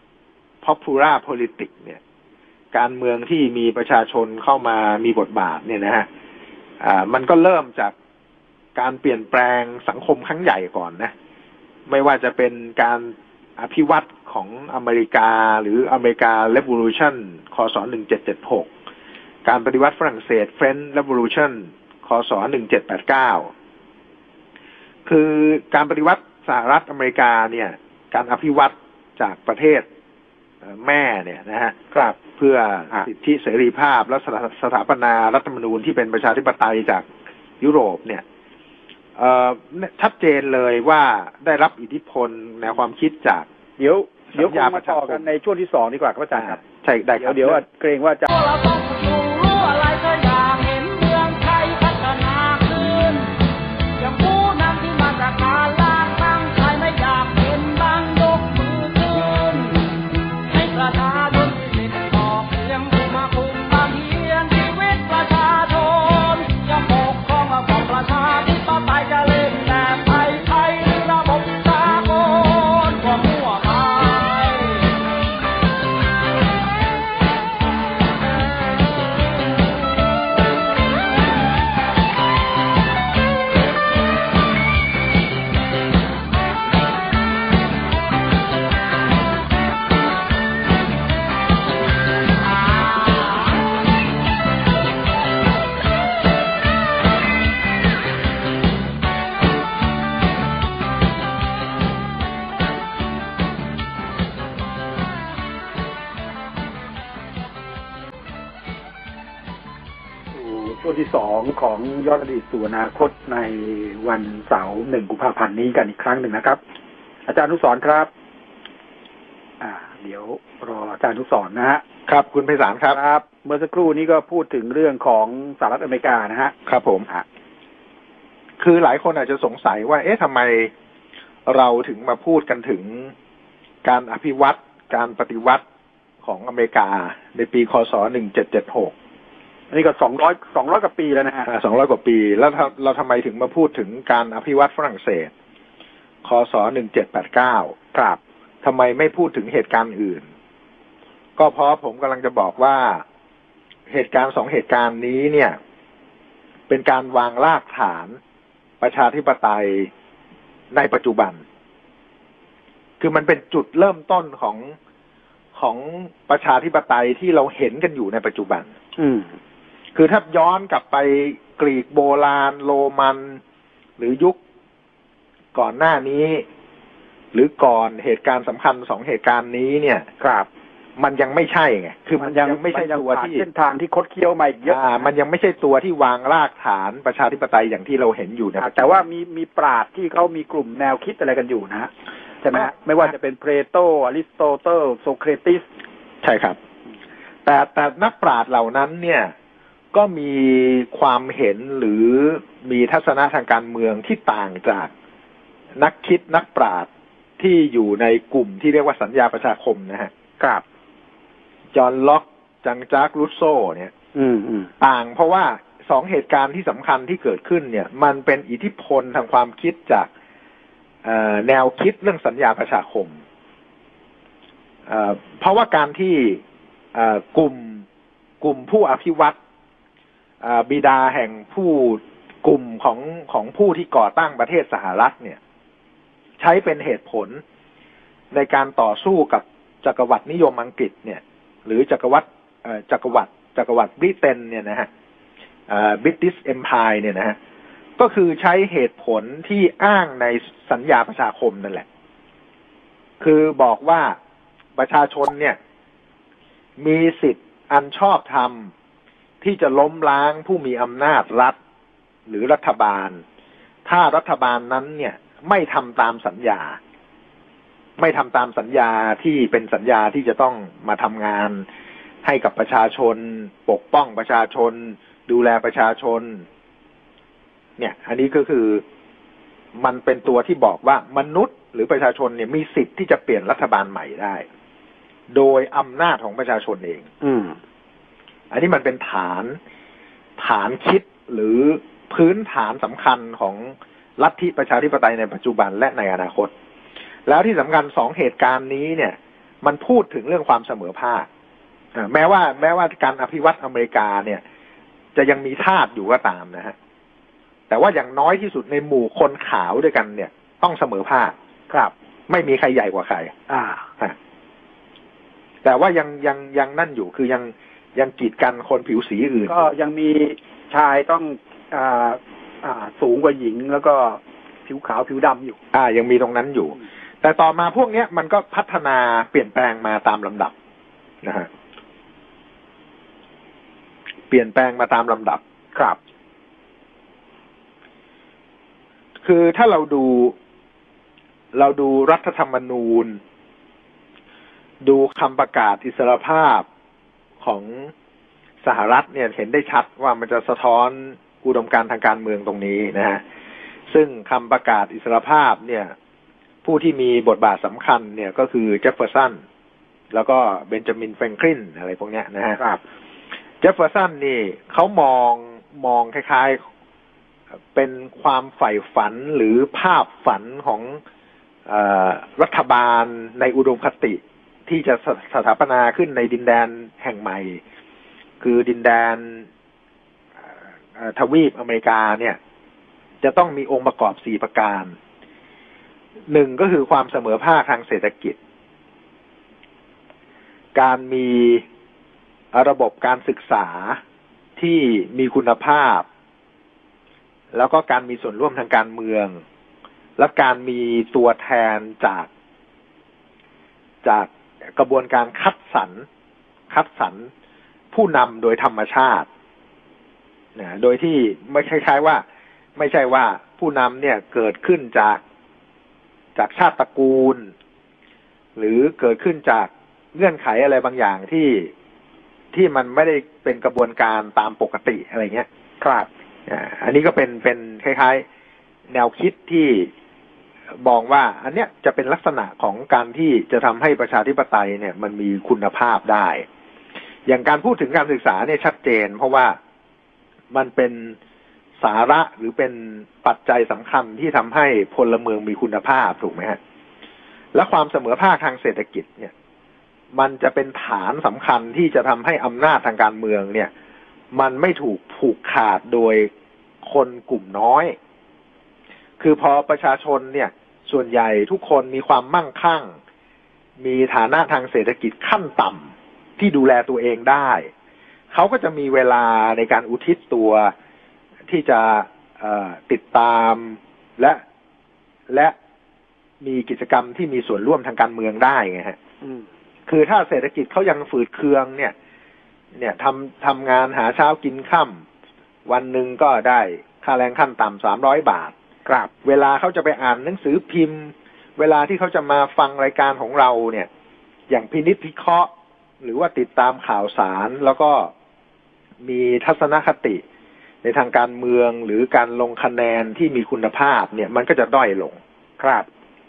Speaker 2: popular politics เนี่ยการเมืองที่มีประชาชนเข้ามามีบทบาทเนี่ยนะฮะอ่ามันก็เริ่มจากการเปลี่ยนแปลงสังคมครั้งใหญ่ก่อนนะไม่ว่าจะเป็นการอภิวัตของอเมริกาหรืออเมริกา Revolution คศหนึ่งเจ็ดเจ็ดหกการปฏิวัติฝรั่งเศส French Revolution คศหนึ่งเจ็ดแปดเก้าคือการปฏิวัติสหรัฐอเมริกาเนี่ยการอภิวัตจากประเทศแม่เนี่ยนะฮะ
Speaker 1: ครับ
Speaker 2: เพื่อสิทธิเสรีภาพและสถาปนารัฐธรรมนูญที่เป็นประชาธิปไตยจากยุโรปเนี่ยเอ่อชัดเจนเลยว่าได้รับอิทธิพลแนวความคิดจาก
Speaker 1: เดี๋ยวเดี๋ยวคงมาต่อกันในช่วงที่สองดีกว่าครับอาจารย์ครับ
Speaker 2: ใช่ได้ครับ
Speaker 1: เดี๋ยวเกรงว่าจะช่วงที่สองของย้อนอดีตสู่อนาคตในวันเสาร์หนึ่งกุมภาพันธ์นี้กันอีกครั้งหนึ่งนะครับอาจารย์อนุสรณ์ครับอ่าเดี๋ยวรออาจารย์อนุสรณ์นะฮะ
Speaker 2: ครับคุณไพศาลครับ
Speaker 1: ครับเมื่อสักครู่นี้ก็พูดถึงเรื่องของสหรัฐอเมริกานะฮะ
Speaker 2: ครับผมฮะคือหลายคนอาจจะสงสัยว่าเอ๊ะทำไมเราถึงมาพูดกันถึงการอภิวัตการปฏิวัติของอเมริกาในปีคศหนึ่งเจ็ดเจ็ดหก
Speaker 1: อันนี้ก็สองร้อยสองร้อยกว่าปีแล้วนะฮะ
Speaker 2: สองร้อยกว่าปีแล้วเราทำไมถึงมาพูดถึงการอภิวัตฝรั่งเศสคศหนึ่งเจ็ดแปดเก้า
Speaker 1: ครับ
Speaker 2: ทำไมไม่พูดถึงเหตุการณ์อื่นก็เพราะผมกำลังจะบอกว่าเหตุการณ์สองเหตุการณ์นี้เนี่ยเป็นการวางรากฐานประชาธิปไตยในปัจจุบันคือมันเป็นจุดเริ่มต้นของของประชาธิปไตยที่เราเห็นกันอยู่ในปัจจุบัน
Speaker 1: อืม
Speaker 2: คือถ้าย้อนกลับไปกรีกโบราณโรมันหรือยุคก่อนหน้านี้หรือก่อนเหตุการณ์สำคัญสองเหตุการณ์นี้เนี่ย
Speaker 1: ครับ
Speaker 2: มันยังไม่ใช่ไงคือมันยังไม่ใช่ตัวที่
Speaker 1: เส้นทางที่คดเคี้ยวมาอีกเยอะ
Speaker 2: อ่ามันยังไม่ใช่ตัวที่วางรากฐานประชาธิปไตยอย่างที่เราเห็นอยู่นะ
Speaker 1: แต่ว่ามีมีปราชญ์ที่เขามีกลุ่มแนวคิดอะไรกันอยู่นะใช่ไหมไม่ว่าจะเป็นเพลโตอริสโตเติลโซเครติส
Speaker 2: ใช่ครับแต่แต่นักปราชญ์เหล่านั้นเนี่ยก็มีความเห็นหรือมีทัศนะทางการเมืองที่ต่างจากนักคิดนักปราชญ์ที่อยู่ในกลุ่มที่เรียกว่าสัญญาประชาคมนะฮะ
Speaker 1: ครับ
Speaker 2: จอห์นล็อกจังจาก์รูสโซเนี่ย
Speaker 1: อืมอืม
Speaker 2: ต่างเพราะว่าสองเหตุการณ์ที่สำคัญที่เกิดขึ้นเนี่ยมันเป็นอิทธิพลทางความคิดจากแนวคิดเรื่องสัญญาประชาคมเพราะว่าการที่กลุ่มกลุ่มผู้อภิวัตบิดาแห่งผู้กลุ่มของของผู้ที่ก่อตั้งประเทศสหรัฐเนี่ยใช้เป็นเหตุผลในการต่อสู้กับจักรวรรดินิยมอังกฤษเนี่ยหรือจักรวรรดิจักรวรรดิจักรวรรดิบริเตนเนี่ยนะฮะบริติชเอ็มไพร์เนี่ยนะฮะก็คือใช้เหตุผลที่อ้างในสัญญาประชาคมนั่นแหละคือบอกว่าประชาชนเนี่ยมีสิทธิ์อันชอบธรรมที่จะล้มล้างผู้มีอำนาจรัฐหรือรัฐบาลถ้ารัฐบาลนั้นเนี่ยไม่ทำตามสัญญาไม่ทำตามสัญญาที่เป็นสัญญาที่จะต้องมาทำงานให้กับประชาชนปกป้องประชาชนดูแลประชาชนเนี่ยอันนี้ก็คือมันเป็นตัวที่บอกว่ามนุษย์หรือประชาชนเนี่ยมีสิทธิ์ที่จะเปลี่ยนรัฐบาลใหม่ได้โดยอำนาจของประชาชนเองอืมอันนี้มันเป็นฐานฐานคิดหรือพื้นฐานสำคัญของลัทธิประชาธิปไตยในปัจจุบันและในอนาคตแล้วที่สำคัญสองเหตุการณ์นี้เนี่ยมันพูดถึงเรื่องความเสมอภาคแม้ว่าแม้ว่าการอภิวัตอเมริกาเนี่ยจะยังมีทาสอยู่ก็ตามนะฮะแต่ว่าอย่างน้อยที่สุดในหมู่คนขาวด้วยกันเนี่ยต้องเสมอภาคครับไม่มีใครใหญ่กว่าใครอ่าแต่ว่ายังยังยังนั่นอยู่คือยังยังกีดกันคนผิวสีอื่น
Speaker 1: ก็ยังมีชายต้องอ่าอ่าสูงกว่าหญิงแล้วก็ผิวขาวผิวดำอยู่
Speaker 2: อ่ายังมีตรงนั้นอยู่แต่ต่อมาพวกเนี้ยมันก็พัฒนาเปลี่ยนแปลงมาตามลำดับนะฮะเปลี่ยนแปลงมาตามลำดับ
Speaker 1: ครับ
Speaker 2: คือถ้าเราดูเราดูรัฐธรรมนูญดูคำประกาศอิสรภาพของสหรัฐเนี่ยเห็นได้ชัดว่ามันจะสะท้อนอุดมการณ์ทางการเมืองตรงนี้นะฮะซึ่งคำประกาศอิสรภาพเนี่ยผู้ที่มีบทบาทสำคัญเนี่ยก็คือเจฟเฟอร์สันแล้วก็เบนจามินแฟรงคลินอะไรพวกเนี้ยนะฮะเจฟเฟอร์สันนี่เขามองมองคล้ายๆเป็นความใฝ่ฝันหรือภาพฝันของเอ่อรัฐบาลในอุดมคติที่จะสถาปนาขึ้นในดินแดนแห่งใหม่คือดินแดนทวีปอเมริกาเนี่ยจะต้องมีองค์ประกอบสี่ประการหนึ่งก็คือความเสมอภาคทางเศรษฐกิจการมีระบบการศึกษาที่มีคุณภาพแล้วก็การมีส่วนร่วมทางการเมืองและการมีตัวแทนจากจากกระบวนการคัดสรรคัดสรรผู้นำโดยธรรมชาตินะโดยที่ไม่คล้ายๆว่าไม่ใช่ว่าผู้นำเนี่ยเกิดขึ้นจากจากชาติตระกูลหรือเกิดขึ้นจากเงื่อนไขอะไรบางอย่างที่ที่มันไม่ได้เป็นกระบวนการตามปกติอะไรเงี้ยครับอ่าอันนี้ก็เป็นเป็นคล้ายๆแนวคิดที่มองว่าอันเนี้ยจะเป็นลักษณะของการที่จะทำให้ประชาธิปไตยเนี่ยมันมีคุณภาพได้อย่างการพูดถึงการศึกษาเนี่ยชัดเจนเพราะว่ามันเป็นสาระหรือเป็นปัจจัยสำคัญที่ทำให้พลเมืองมีคุณภาพถูกไหมฮะและความเสมอภาคทางเศรษฐกิจเนี่ยมันจะเป็นฐานสำคัญที่จะทำให้อำนาจทางการเมืองเนี่ยมันไม่ถูกผูกขาดโดยคนกลุ่มน้อยคือพอประชาชนเนี่ยส่วนใหญ่ทุกคนมีความมั่งคั่งมีฐานะทางเศรษฐกิจขั้นต่ำที่ดูแลตัวเองได้เขาก็จะมีเวลาในการอุทิศตัวที่จะติดตามและและมีกิจกรรมที่มีส่วนร่วมทางการเมืองได้ไงฮะคือถ้าเศรษฐกิจเขายังฝืดเคืองเนี่ยเนี่ยทำทำงานหาเช้ากินค่ำวันหนึ่งก็ได้ค่าแรงขั้นต่ำสามร้อยบาทครับเวลาเขาจะไปอ่านหนังสือพิมพ์เวลาที่เขาจะมาฟังรายการของเราเนี่ยอย่างพินิจพิเคราะห์หรือว่าติดตามข่าวสารแล้วก็มีทัศนคติในทางการเมืองหรือการลงคะแนนที่มีคุณภาพเนี่ยมันก็จะด้อยลงครับ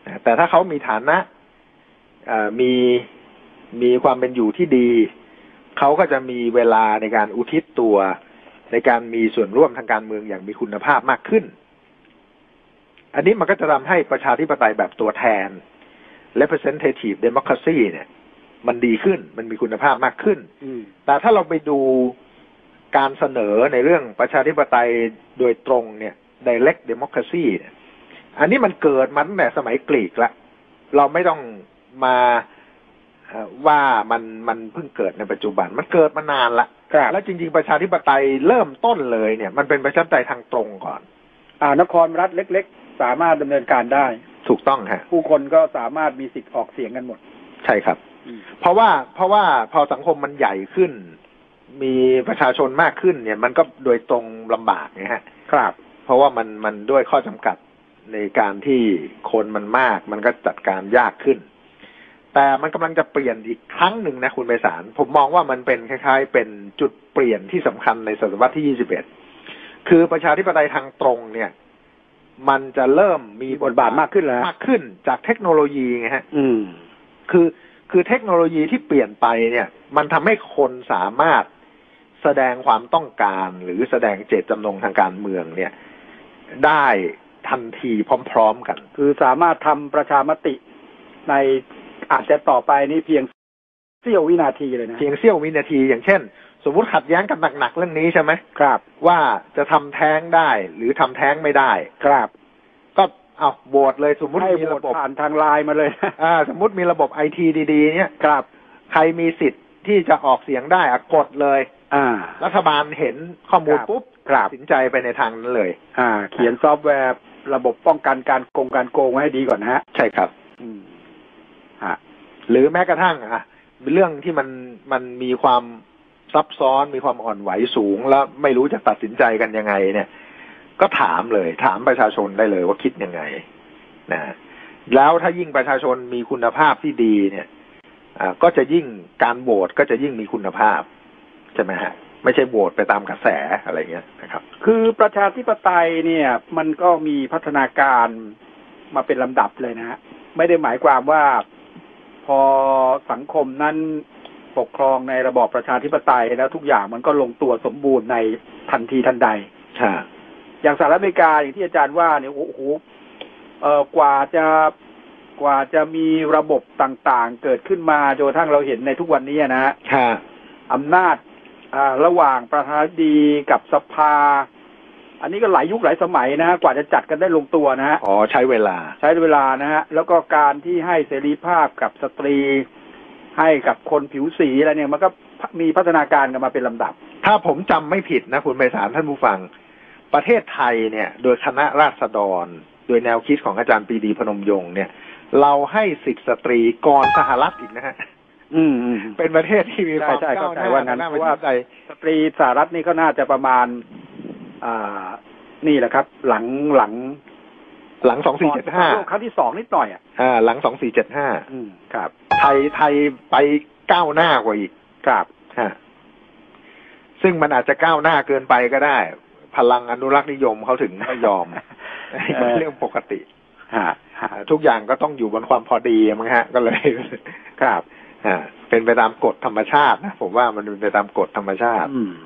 Speaker 2: แต่ถ้าเขามีฐานะมีมีความเป็นอยู่ที่ดีเขาก็จะมีเวลาในการอุทิศตัวในการมีส่วนร่วมทางการเมืองอย่างมีคุณภาพมากขึ้นอันนี้มันก็จะทำให้ประชาธิปไตยแบบตัวแทน representative democracy เนี่ยมันดีขึ้นมันมีคุณภาพมากขึ้นแต่ถ้าเราไปดูการเสนอในเรื่องประชาธิปไตยโดยตรงเนี่ย direct democracy เนี่ยอันนี้มันเกิดมาตั้งแต่สมัยกรีกละเราไม่ต้องมาว่ามันมันเพิ่งเกิดในปัจจุบันมันเกิดมานานละแล้วจริงๆประชาธิปไตยเริ่มต้นเลยเนี่ยมันเป็นประชาธิปไตยทางตรงก่อน
Speaker 1: อ่านครรัฐเล็กๆสามารถดำเนินการได้
Speaker 2: ถูกต้องฮะ
Speaker 1: ผู้คนก็สามารถมีสิทธิ์ออกเสียงกันหมด
Speaker 2: ใช่ครับเพราะว่าเพราะว่าพอสังคมมันใหญ่ขึ้นมีประชาชนมากขึ้นเนี่ยมันก็โดยตรงลำบากนะฮะ
Speaker 1: ครับ
Speaker 2: เพราะว่ามันมันด้วยข้อจำกัดในการที่คนมันมากมันก็จัดการยากขึ้นแต่มันกำลังจะเปลี่ยนอีกครั้งหนึ่งนะคุณไพศาลผมมองว่ามันเป็นคล้ายๆเป็นจุดเปลี่ยนที่สำคัญในศตวรรษที่ยี่สิบเอ็ดคือประชาธิปไตยทางตรงเนี่ยมันจะเริ่มมี
Speaker 1: บทบาทมากขึ้นแล้ว
Speaker 2: มากขึ้นจากเทคโนโลยีไงฮะ
Speaker 1: อืม
Speaker 2: คือคือเทคโนโลยีที่เปลี่ยนไปเนี่ยมันทำให้คนสามารถแสดงความต้องการหรือแสดงเจตจำนงทางการเมืองเนี่ยได้ทันทีพร้อมๆกัน
Speaker 1: คือสามารถทำประชามติในอาจจะต่อไปนี่เพียงเสี้ยววินาทีเลยนะ
Speaker 2: เพียงเสี้ยววินาทีอย่างเช่นสมมุติขัดแย้งกันหนักๆเรื่องนี้ใช่ไหม
Speaker 1: ครับ
Speaker 2: ว่าจะทำแท้งได้หรือทำแท้งไม่ได้
Speaker 1: ครับ
Speaker 2: ก็เอาโหวตเลยสมมุติมีระบบ
Speaker 1: ผ่านทางไลน์มาเลย
Speaker 2: อ่าสมมุติมีระบบไอทีดีๆเนี่ย
Speaker 1: ครับ
Speaker 2: ใครมีสิทธิ์ที่จะออกเสียงได้กดเลย
Speaker 1: อ่า
Speaker 2: รัฐบาลเห็นข้อมูลปุ๊บตัดสินใจไปในทางนั้นเลย
Speaker 1: อ่าเขียนซอฟต์แวร์ระบบป้องกันการโกงการโกงให้ดีก่อนนะฮะ
Speaker 2: ใช่ครับ
Speaker 1: อืม
Speaker 2: ฮะหรือแม้กระทั่งอ่ะเรื่องที่มันมันมีความซับซ้อนมีความอ่อนไหวสูงแล้วไม่รู้จะตัดสินใจกันยังไงเนี่ยก็ถามเลยถามประชาชนได้เลยว่าคิดยังไงนะแล้วถ้ายิ่งประชาชนมีคุณภาพที่ดีเนี่ยอ่าก็จะยิ่งการโหวตก็จะยิ่งมีคุณภาพใช่ไหมฮะไม่ใช่โหวตไปตามกระแสอะไรเงี้ยนะครับ
Speaker 1: คือประชาธิปไตยเนี่ยมันก็มีพัฒนาการมาเป็นลำดับเลยนะฮะไม่ได้หมายความว่าพอสังคมนั้นปกครองในระบอบประชาธิปไตยแล้วทุกอย่างมันก็ลงตัวสมบูรณ์ในทันทีทันใด
Speaker 2: ใช่
Speaker 1: อย่างสหรัฐอเมริกาอย่างที่อาจารย์ว่าเนี่ยโอ้โหเอ่อกว่าจะกว่าจะมีระบบต่างๆเกิดขึ้นมาจนกระทั่งเราเห็นในทุกวันนี้นะฮะอำนาจอ่าระหว่างประธานาธิบดีกับสภาอันนี้ก็หลายยุคหลายสมัยนะฮะกว่าจะจัดกันได้ลงตัวนะฮะ
Speaker 2: อ๋อใช้เวลา
Speaker 1: ใช้เวลานะฮะแล้วก็การที่ให้เสรีภาพกับสตรีให้กับคนผิวสีอะไรเนี่ยมันก็มีพัฒนาการกันมาเป็นลำดับ
Speaker 2: ถ้าผมจำไม่ผิดนะคุณไพศาลท่านผู้ฟังประเทศไทยเนี่ยโดยคณะราษฎรโดยแนวคิดของอาจารย์ปรีดีพนมยงค์เนี่ยเราให้สิทธิสตรีก่อนสหรัฐอีกนะฮะ
Speaker 1: อืม
Speaker 2: เป็นประเทศที่มีความก้าวหน้า
Speaker 1: ว่างั้นเพราะว่าสตรีสหรัฐนี่ก็น่าจะประมาณอ่านี่แหละครับหลังหลัง
Speaker 2: หลังสองสี่เจ็ดห้า
Speaker 1: ครั้งที่สองนิดหน่อยอ่ะ
Speaker 2: อ่าหลังสองสี่เจ็ดห้า
Speaker 1: อืมครับ
Speaker 2: ไทยไทยไปก้าวหน้ากว่าอีก
Speaker 1: ครับ
Speaker 2: ฮะซึ่งมันอาจจะก้าวหน้าเกินไปก็ได้พลังอนุรักษ์นิยมเขาถึงไม่ยอมเป็นเรื่องปกติ
Speaker 1: ฮะ
Speaker 2: ทุกอย่างก็ต้องอยู่บนความพอดีมั้งฮะก็เลย
Speaker 1: ครับ
Speaker 2: อ่าเป็นไปตามกฎธรรมชาตินะผมว่ามันเป็นไปตามกฎธรรมชาติ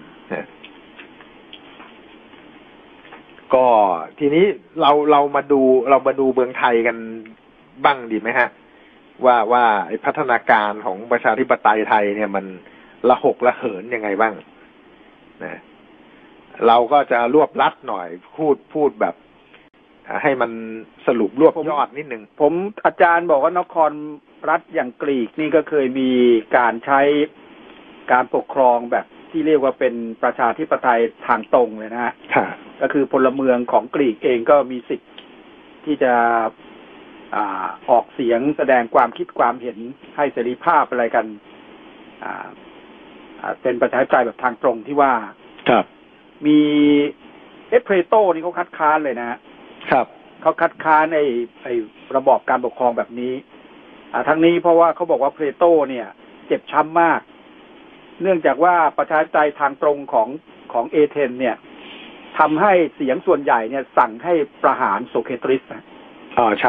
Speaker 2: ก็ทีนี้เราเรามาดูเรามาดูเมืองไทยกันบ้างดีไหมฮะว่าว่าพัฒนาการของประชาธิปไตยไทยเนี่ยมันละหกละเหินยังไงบ้างนะเราก็จะรวบลัดหน่อยพูดพูดแบบให้มันสรุปรวบยอดนิดนึง
Speaker 1: ผมอาจารย์บอกว่านครรัฐอย่างกรีกนี่ก็เคยมีการใช้การปกครองแบบที่เรียกว่าเป็นประชาธิปไตยทางตรงเลยนะฮะก็คือพลเมืองของกรีกเองก็มีสิทธิ์ที่จะอ่าออกเสียงแสดงความคิดความเห็นให้เสรีภาพอะไรกันอ่าเป็นประชาธิปไตยแบบทางตรงที่ว่า
Speaker 2: ครับ
Speaker 1: มีเอสเพรโตนี่เขาคัดค้านเลยนะครับ เขาคัดค้านไอ้ไอ้ระบอบการปกครองแบบนี้อ่าทั้งนี้เพราะว่าเขาบอกว่าเพลโตเนี่ยเจ็บช้ำมากเนื่องจากว่าประชาธิปไตยทางตรงของของเอเธนเนี่ยทำให้เสียงส่วนใหญ่เนี่ยสั่งให้ประหารโสเคตริสนะ
Speaker 2: อ๋อใช่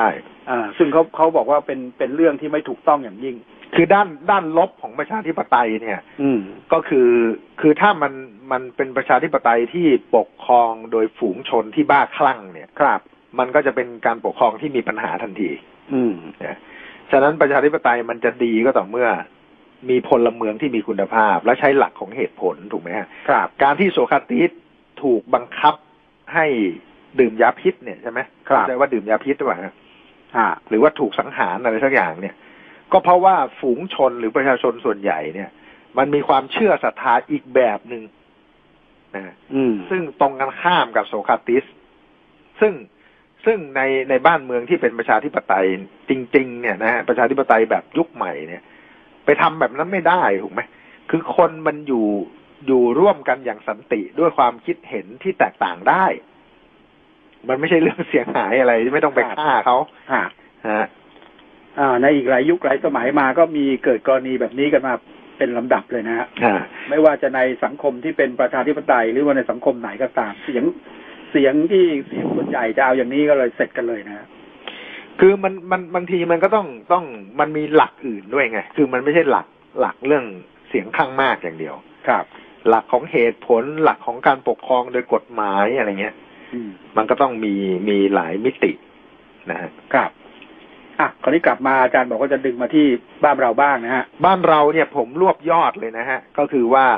Speaker 1: อ่าซึ่งเขาเขาบอกว่าเป็นเป็นเรื่องที่ไม่ถูกต้องอย่างยิ่ง
Speaker 2: คือด้านด้านลบของประชาธิปไตยเนี่ย
Speaker 1: อืม
Speaker 2: ก็คือคือถ้ามันมันเป็นประชาธิปไตยที่ปกครองโดยฝูงชนที่บ้าคลั่งเนี่ย
Speaker 1: ครับ
Speaker 2: มันก็จะเป็นการปกครองที่มีปัญหาทันที
Speaker 1: อืม
Speaker 2: นะฉะนั้นประชาธิปไตยมันจะดีก็ต่อเมื่อมีพลเมืองที่มีคุณภาพและใช้หลักของเหตุผลถูกไหมครับ การที่โสคราติสถูกบังคับให้ดื่มยาพิษเนี่ยใช่ไหมเข้าใจว่าดื่มยาพิษหรือเปล่าหรือว่าถูกสังหารอะไรสักอย่างเนี่ยก็เพราะว่าฝูงชนหรือประชาชนส่วนใหญ่เนี่ยมันมีความเชื่อศรัทธาอีกแบบหนึ่งนะซึ่งตรงกันข้ามกับโสคราติสซึ่งซึ่งในในบ้านเมืองที่เป็นประชาธิปไตยจริงๆเนี่ยนะฮะประชาธิปไตยแบบยุคใหม่เนี่ยไปทำแบบนั้นไม่ได้ถูกไหมคือคนมันอยู่อยู่ร่วมกันอย่างสันติด้วยความคิดเห็นที่แตกต่างได้มันไม่ใช่เรื่องเสียหายอะไรที่ไม่ต้องไปฆ่าเขาฮะ
Speaker 1: อ่าในอีกหลายยุคหลายสมัยมาก็มีเกิดกรณีแบบนี้กันมาเป็นลำดับเลยนะฮะไม่ว่าจะในสังคมที่เป็นประชาธิปไตยหรือว่าในสังคมไหนก็ตามเสียงเสียงที่เสียงส่วนใหญ่จะเอาอย่างนี้ก็เลยเสร็จกันเลยนะ
Speaker 2: คือมันมันบางทีมันก็ต้องต้องมันมีหลักอื่นด้วยไงคือมันไม่ใช่หลักหลักเรื่องเสียงข้างมากอย่างเดียว
Speaker 1: ครับ
Speaker 2: หลักของเหตุผลหลักของการปกครองโดยกฎหมายอะไรเงี้ยมันก็ต้องมีมีหลายมิตินะฮะ
Speaker 1: ครับอ่ะคราวนี้กลับมาอาจารย์บอกว่าจะดึงมาที่บ้านเราบ้างนะฮะ
Speaker 2: บ้านเราเนี่ยผมรวบยอดเลยนะฮะก็คือว่า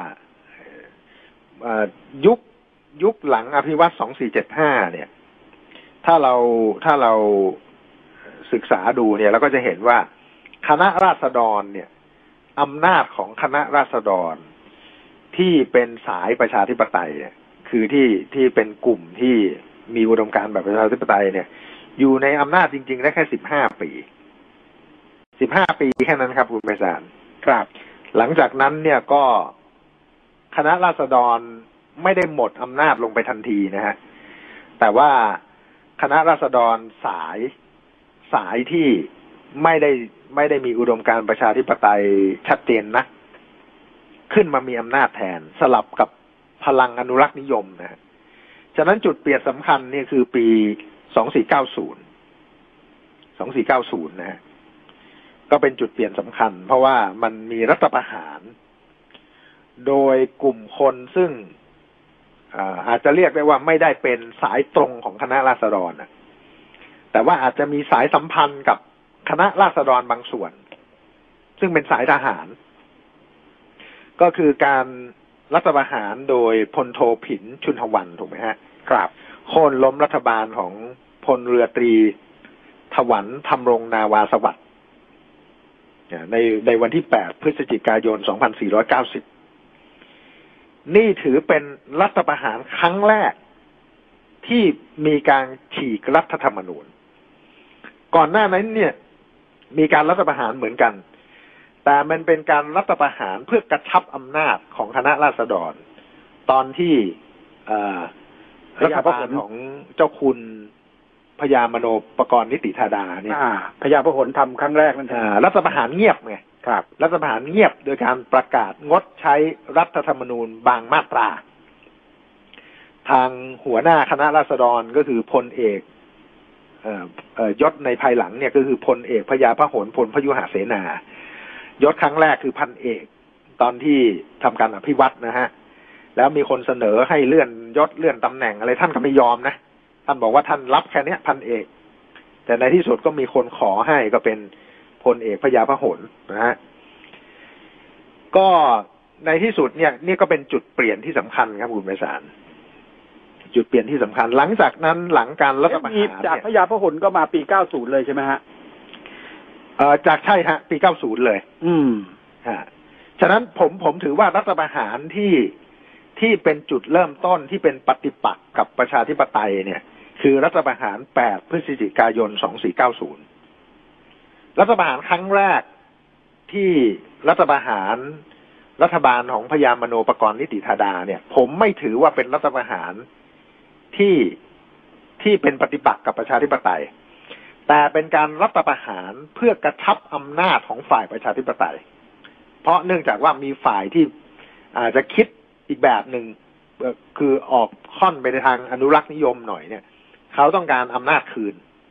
Speaker 2: ยุคยุคหลังอภิวัตสองสี่เจ็ดห้าเนี่ยถ้าเราถ้าเราศึกษาดูเนี่ยเราก็จะเห็นว่าคณะราษฎรเนี่ยอำนาจของคณะราษฎรที่เป็นสายประชาธิปไตยเนี่ยคือที่ที่เป็นกลุ่มที่มีอุดมการณ์แบบประชาธิปไตยเนี่ยอยู่ในอำนาจจริงๆได้แค่สิบห้าปีสิบห้าปีแค่นั้นครับคุณไพศาล
Speaker 1: ครับ
Speaker 2: หลังจากนั้นเนี่ยก็คณะราษฎรไม่ได้หมดอำนาจลงไปทันทีนะฮะแต่ว่าคณะราษฎรสายสายที่ไม่ได้ไม่ได้มีอุดมการณ์ประชาธิปไตยชัดเจนนะขึ้นมามีอำนาจแทนสลับกับพลังอนุรักษ์นิยมนะฮะฉะนั้นจุดเปลี่ยนสำคัญนี่คือปีสองสี่เก้าศูนย์ สองสี่เก้าศูนย์นะฮะก็เป็นจุดเปลี่ยนสำคัญเพราะว่ามันมีรัฐประหารโดยกลุ่มคนซึ่งอาจจะเรียกได้ว่าไม่ได้เป็นสายตรงของคณะราษฎรนะแต่ว่าอาจจะมีสายสัมพันธ์กับคณะราษฎรบางส่วนซึ่งเป็นสายทหารก็คือการรัฐประหารโดยพลโทผินชุนทวันถูกไหมฮะ
Speaker 1: ครับ
Speaker 2: โค่นล้มรัฐบาลของพลเรือตรีถวันธรรมรงนาวาสวัสดิ์ในในวันที่แปดพฤศจิกายนสองพันสี่ร้อยเก้าสิบนี่ถือเป็นรัฐประหารครั้งแรกที่มีการฉีกรัฐธรรมนูญก่อนหน้านั้นเนี่ยมีการรัฐประหารเหมือนกันแต่มันเป็นการรัฐประหารเพื่อกระชับอำนาจของคณะราษฎรตอนที่รัฐบาลของเจ้าคุณพญามโนปกรณ์นิติธาดาเนี่ย
Speaker 1: พญาพหลทำครั้งแรกนั่นเอง
Speaker 2: รัฐประหารเงียบไง
Speaker 1: ครับ
Speaker 2: รัฐประหารเงียบโดยการประกาศงดใช้รัฐธรรมนูญบางมาตราทางหัวหน้าคณะราษฎรก็คือพลเอกยศในภายหลังเนี่ยก็คือพลเอกพญาพหลพลพยุหเสนายศครั้งแรกคือพันเอกตอนที่ทำการอภิวัตนะฮะแล้วมีคนเสนอให้เลื่อนยศเลื่อนตำแหน่งอะไรท่านก็ไม่ยอมนะท่านบอกว่าท่านรับแค่นี้พันเอกแต่ในที่สุดก็มีคนขอให้ก็เป็นพลเอกพญาพหลนะฮะก็ในที่สุดเนี่ยนี่ก็เป็นจุดเปลี่ยนที่สำคัญครับคุณไพศาลจุดเปลี่ยนที่สำคัญหลังจากนั้นหลังการรัฐประหาร
Speaker 1: จากพญาพหลก็มาปีเก้าสิบเลยใช่ไหมฮะ
Speaker 2: เอ่อจากใช่ฮะปีเก้าสิบเลย
Speaker 1: อืม
Speaker 2: ฮะฉะนั้นผมผมถือว่ารัฐประหารที่ที่เป็นจุดเริ่มต้นที่เป็นปฏิปักษ์กับประชาธิปไตยเนี่ยคือรัฐประหารแปดพฤศจิกายนสองสี่เก้าศูนย์รัฐประหารครั้งแรกที่รัฐประหารรัฐบาลของพญามโนปกรณ์นิติธาดาเนี่ยผมไม่ถือว่าเป็นรัฐประหารที่ที่เป็นปฏิปักษ์กับประชาธิปไตยแต่เป็นการรัฐประหารเพื่อกระชับอำนาจของฝ่ายประชาธิปไตยเพราะเนื่องจากว่ามีฝ่ายที่อาจจะคิดอีกแบบหนึ่งคือออกค่อนไปในทางอนุรักษ์นิยมหน่อยเนี่ยเขาต้องการอำนาจคืน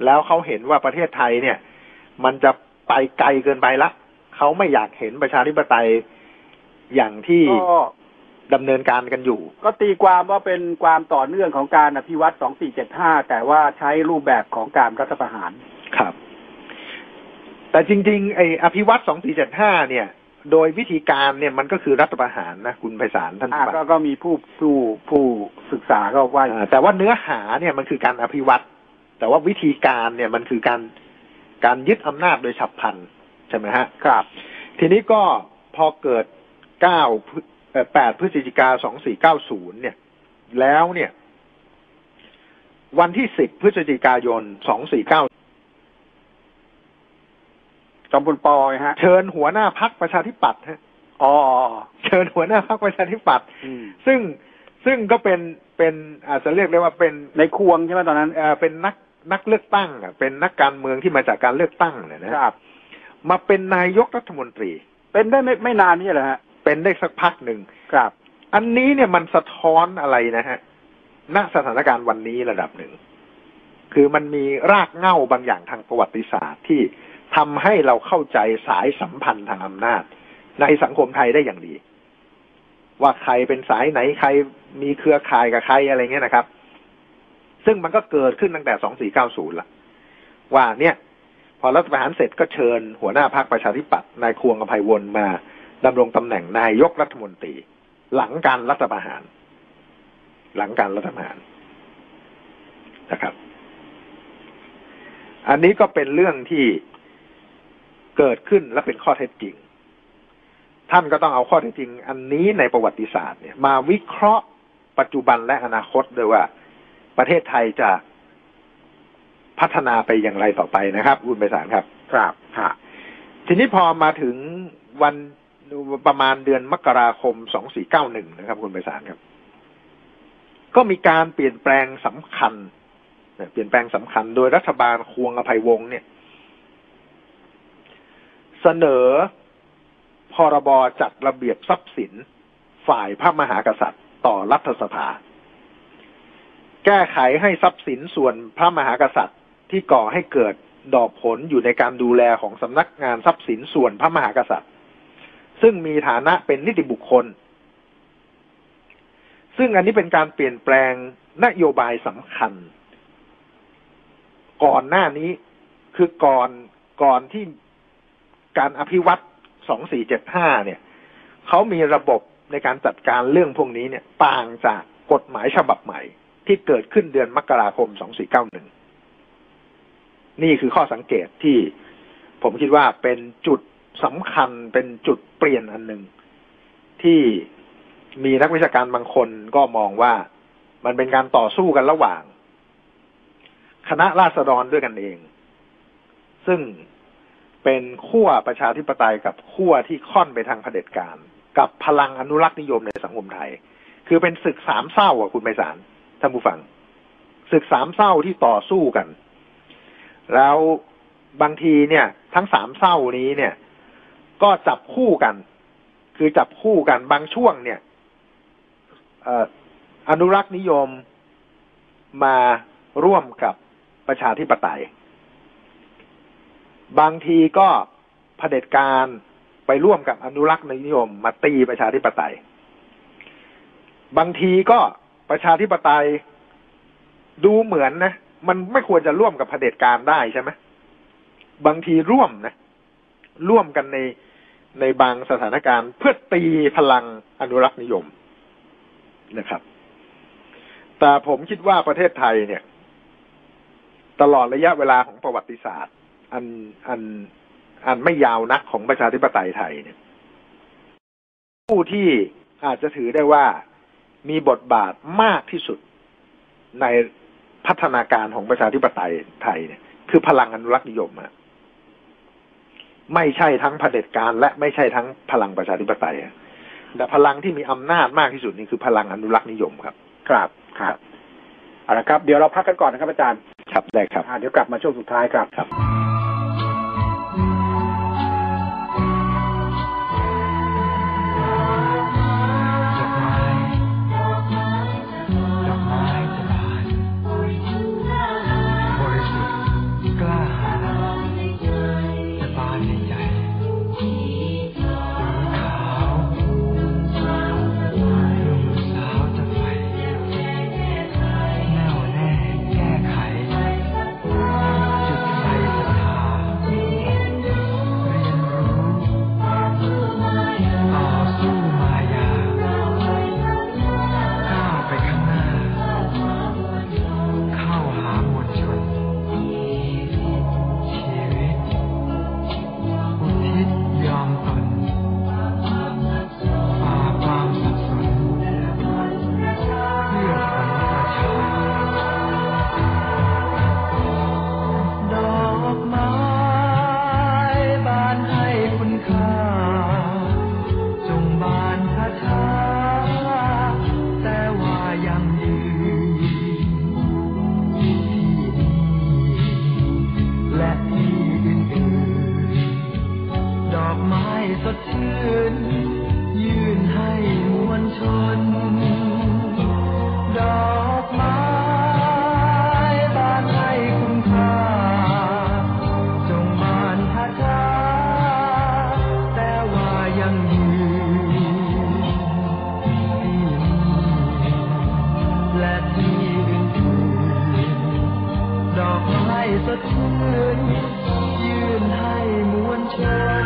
Speaker 2: แล้วเขาเห็นว่าประเทศไทยเนี่ยมันจะไปไกลเกินไปละเขาไม่อยากเห็นประชาธิปไตยอย่างที่ดำเนินการกันอยู่
Speaker 1: ก็ตีความว่าเป็นความต่อเนื่องของการอภิวัตสองสี่เจ็ดห้าแต่ว่าใช้รูปแบบของการรัฐประหาร
Speaker 2: ครับแต่จริงๆไอ้อภิวัตสองสี่เจ็ดห้าเนี่ยโดยวิธีการเนี่ยมันก็คือรัฐประหารนะคุณไพศาลท่านผู้ฟัง
Speaker 1: ก็มีผู้ผู้ผู้ศึกษาก็ว่า
Speaker 2: แต่ว่าเนื้อหาเนี่ยมันคือการอภิวัตแต่ว่าวิธีการเนี่ยมันคือการการยึดอำนาจโดยฉับพลันใช่ไหมฮะ
Speaker 1: ครับ
Speaker 2: ทีนี้ก็พอเกิดเก้าแปดพฤศจิกาสองสี่เก้าศูนย์เนี่ยแล้วเนี่ยวันที่สิบพฤศจิกายนสองสี่เก้า
Speaker 1: จอมพลปอยฮะ
Speaker 2: เชิญหัวหน้าพรรคประชาธิปัตย์ฮะ
Speaker 1: อ๋อ
Speaker 2: เชิญหัวหน้าพรรคประชาธิปัตย์ซึ่งซึ่งก็เป็นเป็นอาจจะเรียกได้ว่าเป็น
Speaker 1: ในควงใช่ไหมตอนนั้น
Speaker 2: เออเป็นนักนักเลือกตั้งอ่ะเป็นนักการเมืองที่มาจากการเลือกตั้งเนี่ยนะครับมาเป็นนายกรัฐมนตรี
Speaker 1: เป็นได้ไม่ไม่นานนี่แหละฮะ
Speaker 2: เป็นได้สักพักหนึ่ง
Speaker 1: ครับ
Speaker 2: อันนี้เนี่ยมันสะท้อนอะไรนะฮะณสถานการณ์วันนี้ระดับหนึ่งคือมันมีรากเหง้าบางอย่างทางประวัติศาสตร์ที่ทำให้เราเข้าใจสายสัมพันธ์ทางอำนาจในสังคมไทยได้อย่างดีว่าใครเป็นสายไหนใครมีเครือข่ายกับใครอะไรเงี้ยนะครับซึ่งมันก็เกิดขึ้นตั้งแต่สองสี่เก้าศูนย์ละว่าเนี่ยพอรัฐประหารเสร็จก็เชิญหัวหน้าพรรคประชาธิปัตย์นายควงอภัยวนมาดำรงตำแหน่งนายกรัฐมนตรีหลังการรัฐประหารหลังการรัฐประหารนะครับอันนี้ก็เป็นเรื่องที่เกิดขึ้นและเป็นข้อเท็จจริงท่านก็ต้องเอาข้อเท็จจริงอันนี้ในประวัติศาสตร์เนี่ยมาวิเคราะห์ปัจจุบันและอนาคตด้วยว่าประเทศไทยจะพัฒนาไปอย่างไรต่อไปนะครับคุณไพศาลครับ
Speaker 1: ครับฮะ
Speaker 2: ทีนี้พอมาถึงวันประมาณเดือนมกราคมสองสี่เก้าหนึ่งนะครับคุณไพศาลครับก็มีการเปลี่ยนแปลงสำคัญเปลี่ยนแปลงสำคัญโดยรัฐบาลควงอภัยวงศ์เนี่ยเสนอพรบจัดระเบียบทรัพย์สินฝ่ายพระมหากษัตริย์ต่อรัฐสภาแก้ไขให้ทรัพย์สินส่วนพระมหากษัตริย์ที่ก่อให้เกิดดอกผลอยู่ในการดูแลของสำนักงานทรัพย์สินส่วนพระมหากษัตริย์ซึ่งมีฐานะเป็นนิติบุคคลซึ่งอันนี้เป็นการเปลี่ยนแปลงนโยบายสำคัญก่อนหน้านี้คือก่อนก่อนที่การอภิวัตสองสี่เจ็ดห้าเนี่ยเขามีระบบในการจัดการเรื่องพวกนี้เนี่ยต่างจากกฎหมายฉบับใหม่ที่เกิดขึ้นเดือนมกราคมสองสี่เก้าหนึ่งนี่คือข้อสังเกตที่ผมคิดว่าเป็นจุดสำคัญเป็นจุดเปลี่ยนอันหนึ่งที่มีนักวิชาการบางคนก็มองว่ามันเป็นการต่อสู้กันระหว่างคณะราษฎรด้วยกันเองซึ่งเป็นขั้วประชาธิปไตยกับขั้วที่ค่อนไปทางเผด็จการกับพลังอนุรักษ์นิยมในสังคมไทยคือเป็นศึกสามเศร้าอ่ะคุณไพศาลท่านผู้ฟังศึกสามเศร้าที่ต่อสู้กันแล้วบางทีเนี่ยทั้งสามเศร้านี้เนี่ยก็จับคู่กันคือจับคู่กันบางช่วงเนี่ยเอ่ออนุรักษ์นิยมมาร่วมกับประชาธิปไตยบางทีก็เผด็จการไปร่วมกับอนุรักษ์นิยมมาตีประชาธิปไตยบางทีก็ประชาธิปไตยดูเหมือนนะมันไม่ควรจะร่วมกับเผด็จการได้ใช่ไหมบางทีร่วมนะร่วมกันในในบางสถานการณ์เพื่อตีพลังอนุรักษ์นิยมนะครับแต่ผมคิดว่าประเทศไทยเนี่ยตลอดระยะเวลาของประวัติศาสตร์อันอันอันไม่ยาวนักของประชาธิปไตยไทยเนี่ยผู้ที่อาจจะถือได้ว่ามีบทบาทมากที่สุดในพัฒนาการของประชาธิปไตยไทยเนี่ยคือพลังอนุรักษ์นิยมอะไม่ใช่ทั้งเผด็จการและไม่ใช่ทั้งพลังประชาธิปไตยแต่พลังที่มีอำนาจมากที่สุดนี่คือพลังอนุรักษ์นิยมครับ
Speaker 1: ครับครับเอาละครับเดี๋ยวเราพักกันก่อนนะครับอาจารย์
Speaker 2: ครับได้ครับ
Speaker 1: เดี๋ยวกลับมาช่วงสุดท้ายครับ
Speaker 2: ครับ
Speaker 3: สะเทือนยื่นให้มวลชน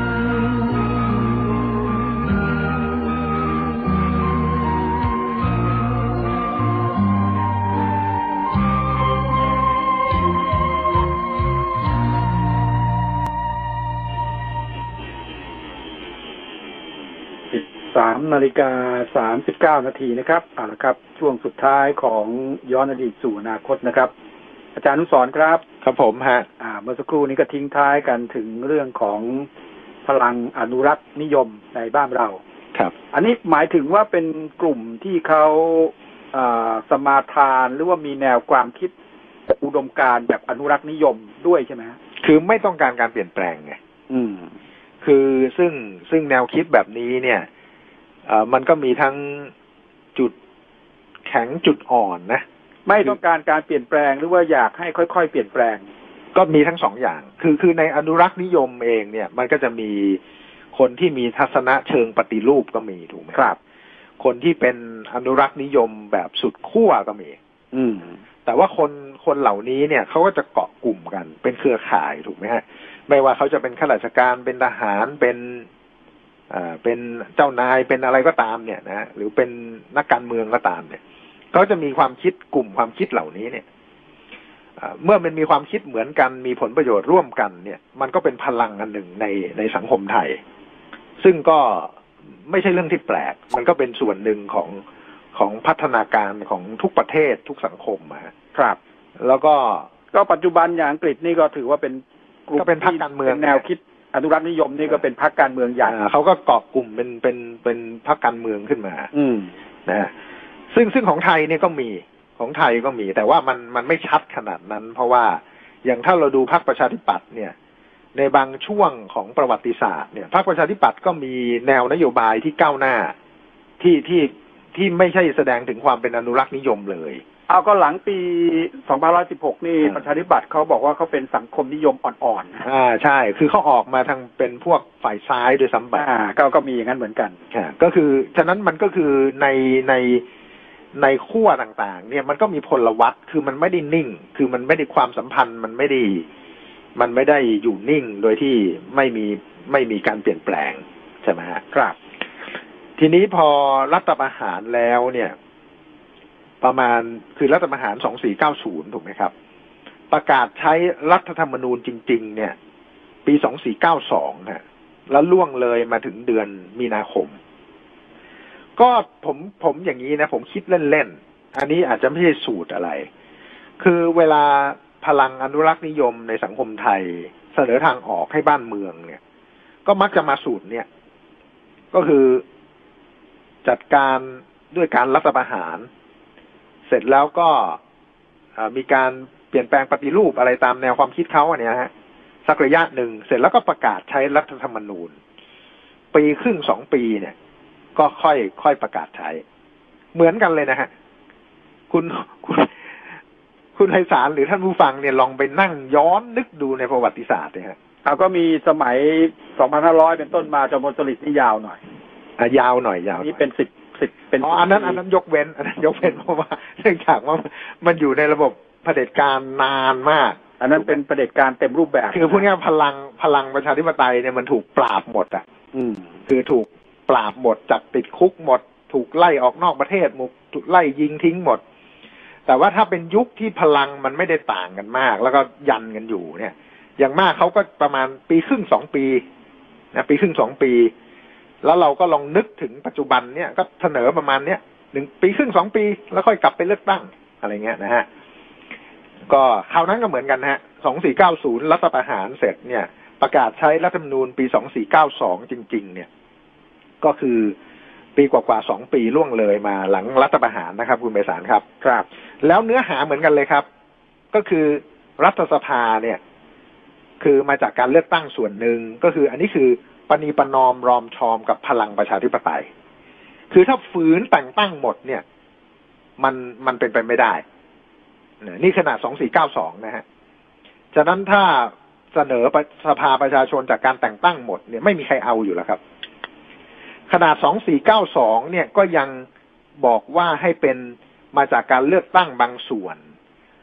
Speaker 1: สามนาฬิกาสามสิบเก้านาทีนะครับเอาละครับช่วงสุดท้ายของย้อนอดีตสู่อนาคตนะครับอาจารย์อนุสรณ์ครับ
Speaker 2: ครับผมฮะ
Speaker 1: อ่าเมื่อสักครู่นี้ก็ทิ้งท้ายกันถึงเรื่องของพลังอนุรักษ์นิยมในบ้านเรา
Speaker 2: ครับ
Speaker 1: อันนี้หมายถึงว่าเป็นกลุ่มที่เขาอ่าสมาทานหรือว่ามีแนวความคิดอุดมการณ์แบบอนุรักษ์นิยมด้วยใช่ไหม
Speaker 2: คือไม่ต้องการการเปลี่ยนแปลงไง
Speaker 1: อืม
Speaker 2: คือซึ่งซึ่งแนวคิดแบบนี้เนี่ยเอ่อมันก็มีทั้งจุดแข็งจุดอ่อนนะ
Speaker 1: ไม่ต้องการการเปลี่ยนแปลงหรือว่าอยากให้ค่อยๆเปลี่ยนแปลง
Speaker 2: ก็มีทั้งสองอย่างคือคือในอนุรักษ์นิยมเองเนี่ยมันก็จะมีคนที่มีทัศนะเชิงปฏิรูปก็มีถูกไหม
Speaker 1: ครับ
Speaker 2: คนที่เป็นอนุรักษ์นิยมแบบสุดขั้วก็มี
Speaker 1: อืม
Speaker 2: แต่ว่าคนคนเหล่านี้เนี่ยเขาก็จะเกาะกลุ่มกันเป็นเครือข่ายถูกไหมฮะไม่ว่าเขาจะเป็นข้าราชการเป็นทหารเป็นอ่าเป็นเจ้านายเป็นอะไรก็ตามเนี่ยนะหรือเป็นนักการเมืองก็ตามเนี่ยเขาจะมีความคิดกลุ่มความคิดเหล่านี้เนี่ยเมื่อมันมีความคิดเหมือนกันมีผลประโยชน์ร่วมกันเนี่ยมันก็เป็นพลังอันหนึ่งในในสังคมไทยซึ่งก็ไม่ใช่เรื่องที่แปลกมันก็เป็นส่วนหนึ่งของของพัฒนาการของทุกประเทศทุกสังคม
Speaker 1: ครับ
Speaker 2: แล้วก็
Speaker 1: ก็ปัจจุบันอย่างอังกฤษนี่ก็ถือว่าเป็น
Speaker 2: กลุ่มก็เป็นพรรคการเมือง
Speaker 1: แนวคิดอนุรักษ์นิยมนี่ก็เป็นพรรคการเมืองใหญ่
Speaker 2: เขาก็เกาะกลุ่มเป็นเป็นเป็นพรรคการเมืองขึ้นมา
Speaker 1: อืม
Speaker 2: นะซึ่งซึ่งของไทยเนี่ยก็มีของไทยก็มีแต่ว่ามันมันไม่ชัดขนาดนั้นเพราะว่าอย่างถ้าเราดูพรรคประชาธิปัตย์เนี่ยในบางช่วงของประวัติศาสตร์เนี่ยพรรคประชาธิปัตย์ก็มีแนวนโยบายที่ก้าวหน้าที่ที่ที่ไม่ใช่แสดงถึงความเป็นอนุรักษ์นิยมเลย
Speaker 1: เอาก็หลังปีสองพันห้าร้อยสิบหกนี่ประชาธิปัตย์เขาบอกว่าเขาเป็นสังคมนิยมอ่อน
Speaker 2: ๆอ่าใช่คือเขาออกมาทางเป็นพวกฝ่ายซ้ายโดยซ้ำไป
Speaker 1: อ่าก็ก็มีอย่างนั้นเหมือนกัน
Speaker 2: ค่ะก็คือฉะนั้นมันก็คือในในในขั้วต่างๆเนี่ยมันก็มีพลวัตคือมันไม่ได้นิ่งคือมันไม่ได้ความสัมพันธ์มันไม่ได้มันไม่ได้อยู่นิ่งโดยที่ไม่มีไม่มีการเปลี่ยนแปลงใช่ไหมฮะ
Speaker 1: ครับ
Speaker 2: ทีนี้พอรัฐประหารแล้วเนี่ยประมาณคือรัฐประหารสองสี่เก้าศูนย์ถูกไหมครับประกาศใช้รัฐธรรมนูญจริงๆเนี่ยปีสองสี่เก้าสองนะแล้วล่วงเลยมาถึงเดือนมีนาคมก็ผมผมอย่างนี้นะผมคิดเล่นๆอันนี้อาจจะไม่ใช่สูตรอะไรคือเวลาพลังอนุรักษ์นิยมในสังคมไทยเสนอทางออกให้บ้านเมืองเนี่ยก็มักจะมาสูตรเนี่ยก็คือจัดการด้วยการรัฐประหารเสร็จแล้วก็มีการเปลี่ยนแปลงปฏิรูปอะไรตามแนวความคิดเขาเนี่ยฮะสักระยะหนึ่งเสร็จแล้วก็ประกาศใช้รัฐธรรมนูญปีครึ่งสองปีเนี่ยก็ค่อยค่อยประกาศใช้เหมือนกันเลยนะฮะคุณคุณคุณไพศาลหรือท่านผู้ฟังเนี่ยลองไปนั่งย้อนนึกดูในประวัติศาสตร์เนี่ยฮะ
Speaker 1: เอาก็มีสมัยสองพันห้าร้อยเป็นต้นมาจอมพลสฤษดิ์นี่ยาวหน่อย
Speaker 2: อ่ะยาวหน่อยยาว
Speaker 1: นี่เป็นสิบสิบเป็น
Speaker 2: อ๋ออันนั้นอันนั้นยกเว้นอันนั้นยกเว้นเพราะว่าเนื่องจากว่ามันอยู่ในระบบเผด็จการนานมาก
Speaker 1: อันนั้นเป็นเผด็จการเต็มรูปแบบ
Speaker 2: คือพูดง่ายๆพลังพลังประชาธิปไตยเนี่ยมันถูกปราบหมดอ่ะ
Speaker 1: อืม
Speaker 2: คือถูกปราบหมดจับติดคุกหมดถูกไล่ออกนอกประเทศถูกไล่ยิงทิ้งหมดแต่ว่าถ้าเป็นยุคที่พลังมันไม่ได้ต่างกันมากแล้วก็ยันกันอยู่เนี่ยอย่างมากเขาก็ประมาณปีครึ่งสองปีนะปีครึ่งสองปีแล้วเราก็ลองนึกถึงปัจจุบันเนี่ยก็เสนอประมาณเนี้ยหนึ่งปีครึ่งสองปีแล้วค่อยกลับไปเลือกตั้งอะไรเงี้ยนะฮะก็คราวนั้นก็เหมือนกันฮะสองสี่เก้าศูนย์รัฐประหารเสร็จเนี่ยประกาศใช้รัฐธรรมนูญปีสองสี่เก้าสองจริงๆเนี่ยก็คือปีกว่าๆสองปีล่วงเลยมาหลังรัฐประหารนะครับคุณไพศาลครับ
Speaker 1: ครับ
Speaker 2: แล้วเนื้อหาเหมือนกันเลยครับก็คือรัฐสภาเนี่ยคือมาจากการเลือกตั้งส่วนหนึ่งก็คืออันนี้คือปณีประนอมรอมชอมกับพลังประชาธิปไตยคือถ้าฝืนแต่งตั้งหมดเนี่ยมันมันเป็นไปไม่ได้นี่ขนาดสองสี่เก้าสองนะฮะฉะนั้นถ้าเสนอสภาประชาชนจากการแต่งตั้งหมดเนี่ยไม่มีใครเอาอยู่แล้วครับขนาดสองสี่เก้าสองเนี่ยก็ยังบอกว่าให้เป็นมาจากการเลือกตั้งบางส่วน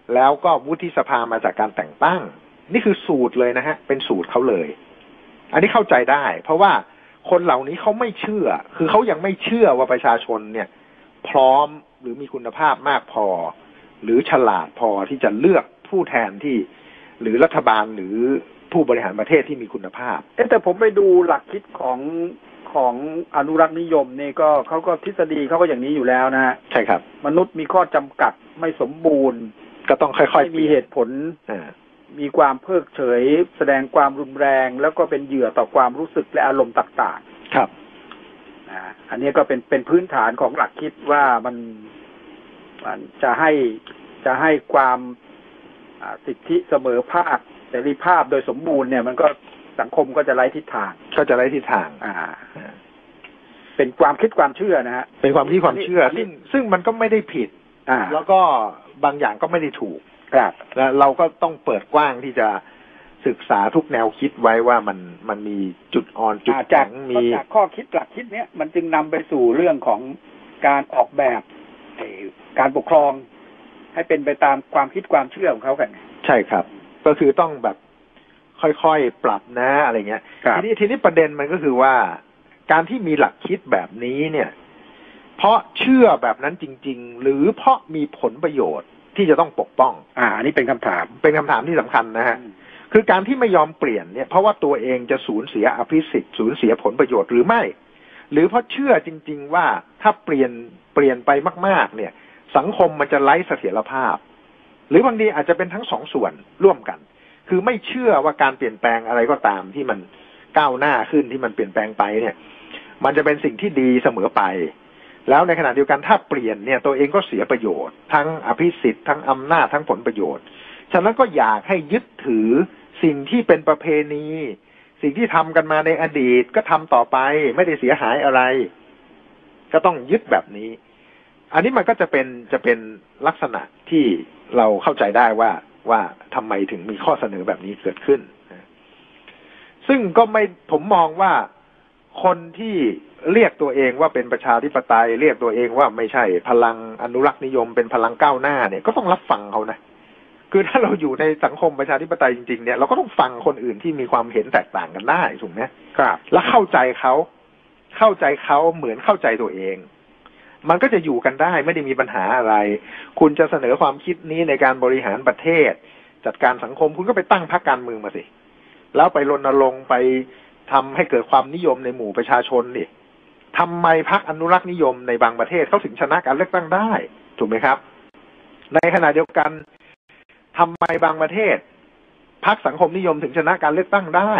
Speaker 2: แล้วก็วุฒิสภามาจากการแต่งตั้งนี่คือสูตรเลยนะฮะเป็นสูตรเขาเลย อันนี้เข้าใจได้ เพราะว่าคนเหล่านี้เขาไม่เชื่อคือเขายังไม่เชื่อว่าประชาชนเนี่ยพร้อมหรือมีคุณภาพมากพอหรือฉลาดพอที่จะเลือกผู้แทนที่หรือรัฐบาลหรือผู้บริหารประเทศที่มีคุณภาพ
Speaker 1: เอ๊ะแต่ผมไปดูหลักคิดของของอนุรักษ์นิยมนี่ก็เขาก็ทฤษฎีเขาก็อย่างนี้อยู่แล้วนะ
Speaker 2: ใช่ครับ
Speaker 1: มนุษย์มีข้อจำกัดไม่สมบูรณ์
Speaker 2: ก็ต้องค่อยๆ
Speaker 1: มีเหตุผลมีความเพิกเฉยแสดงความรุนแรงแล้วก็เป็นเหยื่อต่อความรู้สึกและอารมณ์ต่าง
Speaker 2: ๆครับ
Speaker 1: อันนี้ก็เป็นเป็นพื้นฐานของหลักคิดว่ามันมันจะให้จะให้ความสิทธิเสมอภาคเสรีภาพโดยสมบูรณ์เนี่ยมันก็สังคมก็จะไร้ทิศทาง
Speaker 2: ก็จะไร้ทิศทาง
Speaker 1: อ่าเป็นความคิดความเชื่อนะฮะ
Speaker 2: เป็นความคิดความเชื่อซึ่งซึ่งมันก็ไม่ได้ผิด
Speaker 1: อ่า
Speaker 2: แล้วก็บางอย่างก็ไม่ได้ถูก
Speaker 1: ครับ
Speaker 2: และเราก็ต้องเปิดกว้างที่จะศึกษาทุกแนวคิดไว้ว่ามันมันมีจุดอ่อนจุดแข็งมี
Speaker 1: จากข้อคิดหลักคิดเนี้ยมันจึงนำไปสู่เรื่องของการออกแบบการปกครองให้เป็นไปตามความคิดความเชื่อของเขากัน
Speaker 2: ใช่ครับก็คือต้องแบบค่อยๆปรับนะอะไรเงี้ยทีนี้ทีนี้ประเด็นมันก็คือว่าการที่มีหลักคิดแบบนี้เนี่ยเพราะเชื่อแบบนั้นจริงๆหรือเพราะมีผลประโยชน์ที่จะต้องปกป้อง
Speaker 1: อ่าอันนี้เป็นคำถาม
Speaker 2: เป็นคำถามที่สำคัญนะฮะคือการที่ไม่ยอมเปลี่ยนเนี่ยเพราะว่าตัวเองจะสูญเสียอภิสิทธิ์สูญเสียผลประโยชน์หรือไม่หรือเพราะเชื่อจริงๆว่าถ้าเปลี่ยนเปลี่ยนไปมากๆเนี่ยสังคมมันจะไร้เสถียรภาพหรือบางทีอาจจะเป็นทั้งสองส่วนร่วมกันคือไม่เชื่อว่าการเปลี่ยนแปลงอะไรก็ตามที่มันก้าวหน้าขึ้นที่มันเปลี่ยนแปลงไปเนี่ยมันจะเป็นสิ่งที่ดีเสมอไปแล้วในขณะเดียวกันถ้าเปลี่ยนเนี่ยตัวเองก็เสียประโยชน์ทั้งอภิสิทธิ์ทั้งอำนาจทั้งผลประโยชน์ฉะนั้นก็อยากให้ยึดถือสิ่งที่เป็นประเพณีสิ่งที่ทำกันมาในอดีตก็ทำต่อไปไม่ได้เสียหายอะไรก็ต้องยึดแบบนี้อันนี้มันก็จะเป็นจะเป็นลักษณะที่เราเข้าใจได้ว่าว่าทำไมถึงมีข้อเสนอแบบนี้เกิดขึ้นซึ่งก็ไม่ผมมองว่าคนที่เรียกตัวเองว่าเป็นประชาธิปไตยเรียกตัวเองว่าไม่ใช่พลังอนุรักษ์นิยมเป็นพลังก้าวหน้าเนี่ยก็ต้องรับฟังเขานะคือถ้าเราอยู่ในสังคมประชาธิปไตยจริงๆเนี่ยเราก็ต้องฟังคนอื่นที่มีความเห็นแตกต่างกันได้ถูกไหม
Speaker 1: ครับ
Speaker 2: แล้วเข้าใจเขาเข้าใจเขาเหมือนเข้าใจตัวเองมันก็จะอยู่กันได้ไม่ได้มีปัญหาอะไรคุณจะเสนอความคิดนี้ในการบริหารประเทศจัดการสังคมคุณก็ไปตั้งพรรคการเมืองมาสิแล้วไปรณรงค์ไปทำให้เกิดความนิยมในหมู่ประชาชนดิทำไมพรรคอนุรักษ์นิยมในบางประเทศเขาถึงชนะการเลือกตั้งได้ถูกไหมครับในขณะเดียวกันทำไมบางประเทศพรรคสังคมนิยมถึงชนะการเลือกตั้งได้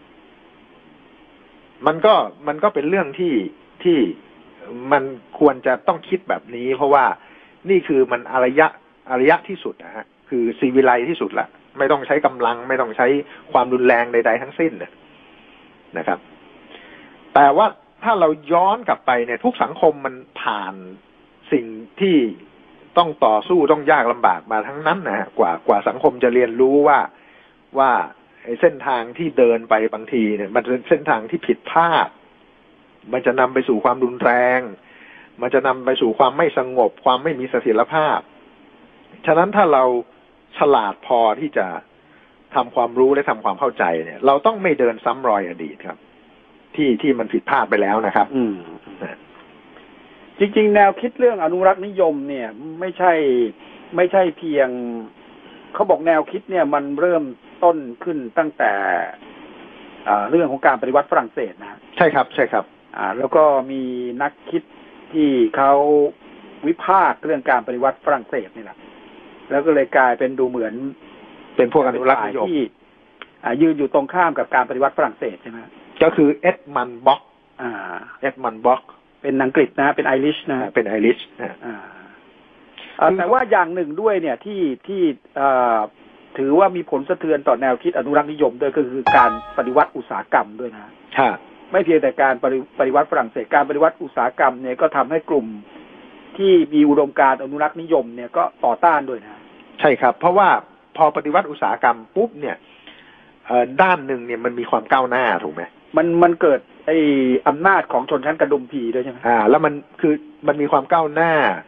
Speaker 2: มันก็มันก็เป็นเรื่องที่ที่มันควรจะต้องคิดแบบนี้เพราะว่านี่คือมันอารยะอารยะที่สุดนะฮะคือซีวิไลที่สุดละไม่ต้องใช้กำลังไม่ต้องใช้ความรุนแรงใดๆทั้งสิ้นนะครับแต่ว่าถ้าเราย้อนกลับไปเนี่ยทุกสังคมมันผ่านสิ่งที่ต้องต่อสู้ต้องยากลำบากมาทั้งนั้นนะฮะกว่ากว่าสังคมจะเรียนรู้ว่าว่าเส้นทางที่เดินไปบางทีเนี่ยมันเป็นเส้นทางที่ผิดพลาดมันจะนำไปสู่ความรุนแรงมันจะนำไปสู่ความไม่สงบความไม่มีเสถียรภาพฉะนั้นถ้าเราฉลาดพอที่จะทำความรู้และทำความเข้าใจเนี่ยเราต้องไม่เดินซ้ำรอยอดีตครับที่ที่มันผิดพลาดไปแล้วนะครับ
Speaker 1: อืมจริงๆแนวคิดเรื่องอนุรักษ์นิยมเนี่ยไม่ใช่ไม่ใช่เพียงเขาบอกแนวคิดเนี่ยมันเริ่มต้นขึ้นตั้งแต่เรื่องของการปฏิวัติฝรั่งเศสนะ
Speaker 2: ใช่ครับใช่ครับ
Speaker 1: อ่าแล้วก็มีนักคิดที่เขาวิพากษ์เรื่องการปฏิวัติฝรั่งเศสนี่แหละแล้วก็เลยกลายเป็นดูเหมือน
Speaker 2: เป็นพวกอนุรักษ์นิยม
Speaker 1: ที่ยืนอยู่ตรงข้ามกับการปฏิวัติฝรั่งเศสใช่ไหม
Speaker 2: ก็คือเอ็ดมันบ็อก
Speaker 1: อ่า
Speaker 2: เอ็ดมันบ็อก
Speaker 1: เป็นอังกฤษนะเป็นไอริชนะ
Speaker 2: เป็นไอริชนะ
Speaker 1: อ่าแต่ว่าอย่างหนึ่งด้วยเนี่ยที่ที่ถือว่ามีผลสะเทือนต่อแนวคิดอนุรักษ์นิยมด้วยก็คือการปฏิวัติอุตสาหกรรมด้วยนะไม่เพียงแต่การปฏิวัติฝรั่งเศสการปฏิวัติอุตสาหกรรมเนี่ยก็ทำให้กลุ่มที่มีอุดมการณ์อนุรักษ์นิยมเนี่ยก็ต่อต้านด้วยนะ
Speaker 2: ใช่ครับเพราะว่าพอปฏิวัติอุตสาหกรรมปุ๊บเนี่ยด้านหนึ่งเนี่ยมันมีความก้าวหน้าถูกไหม
Speaker 1: มันมันเกิดไอ้อำนาจของชนชั้นกระดุมผีด้วยใช่ไหม
Speaker 2: อ่าแล้วมันคือมันมีความก้าวหน้า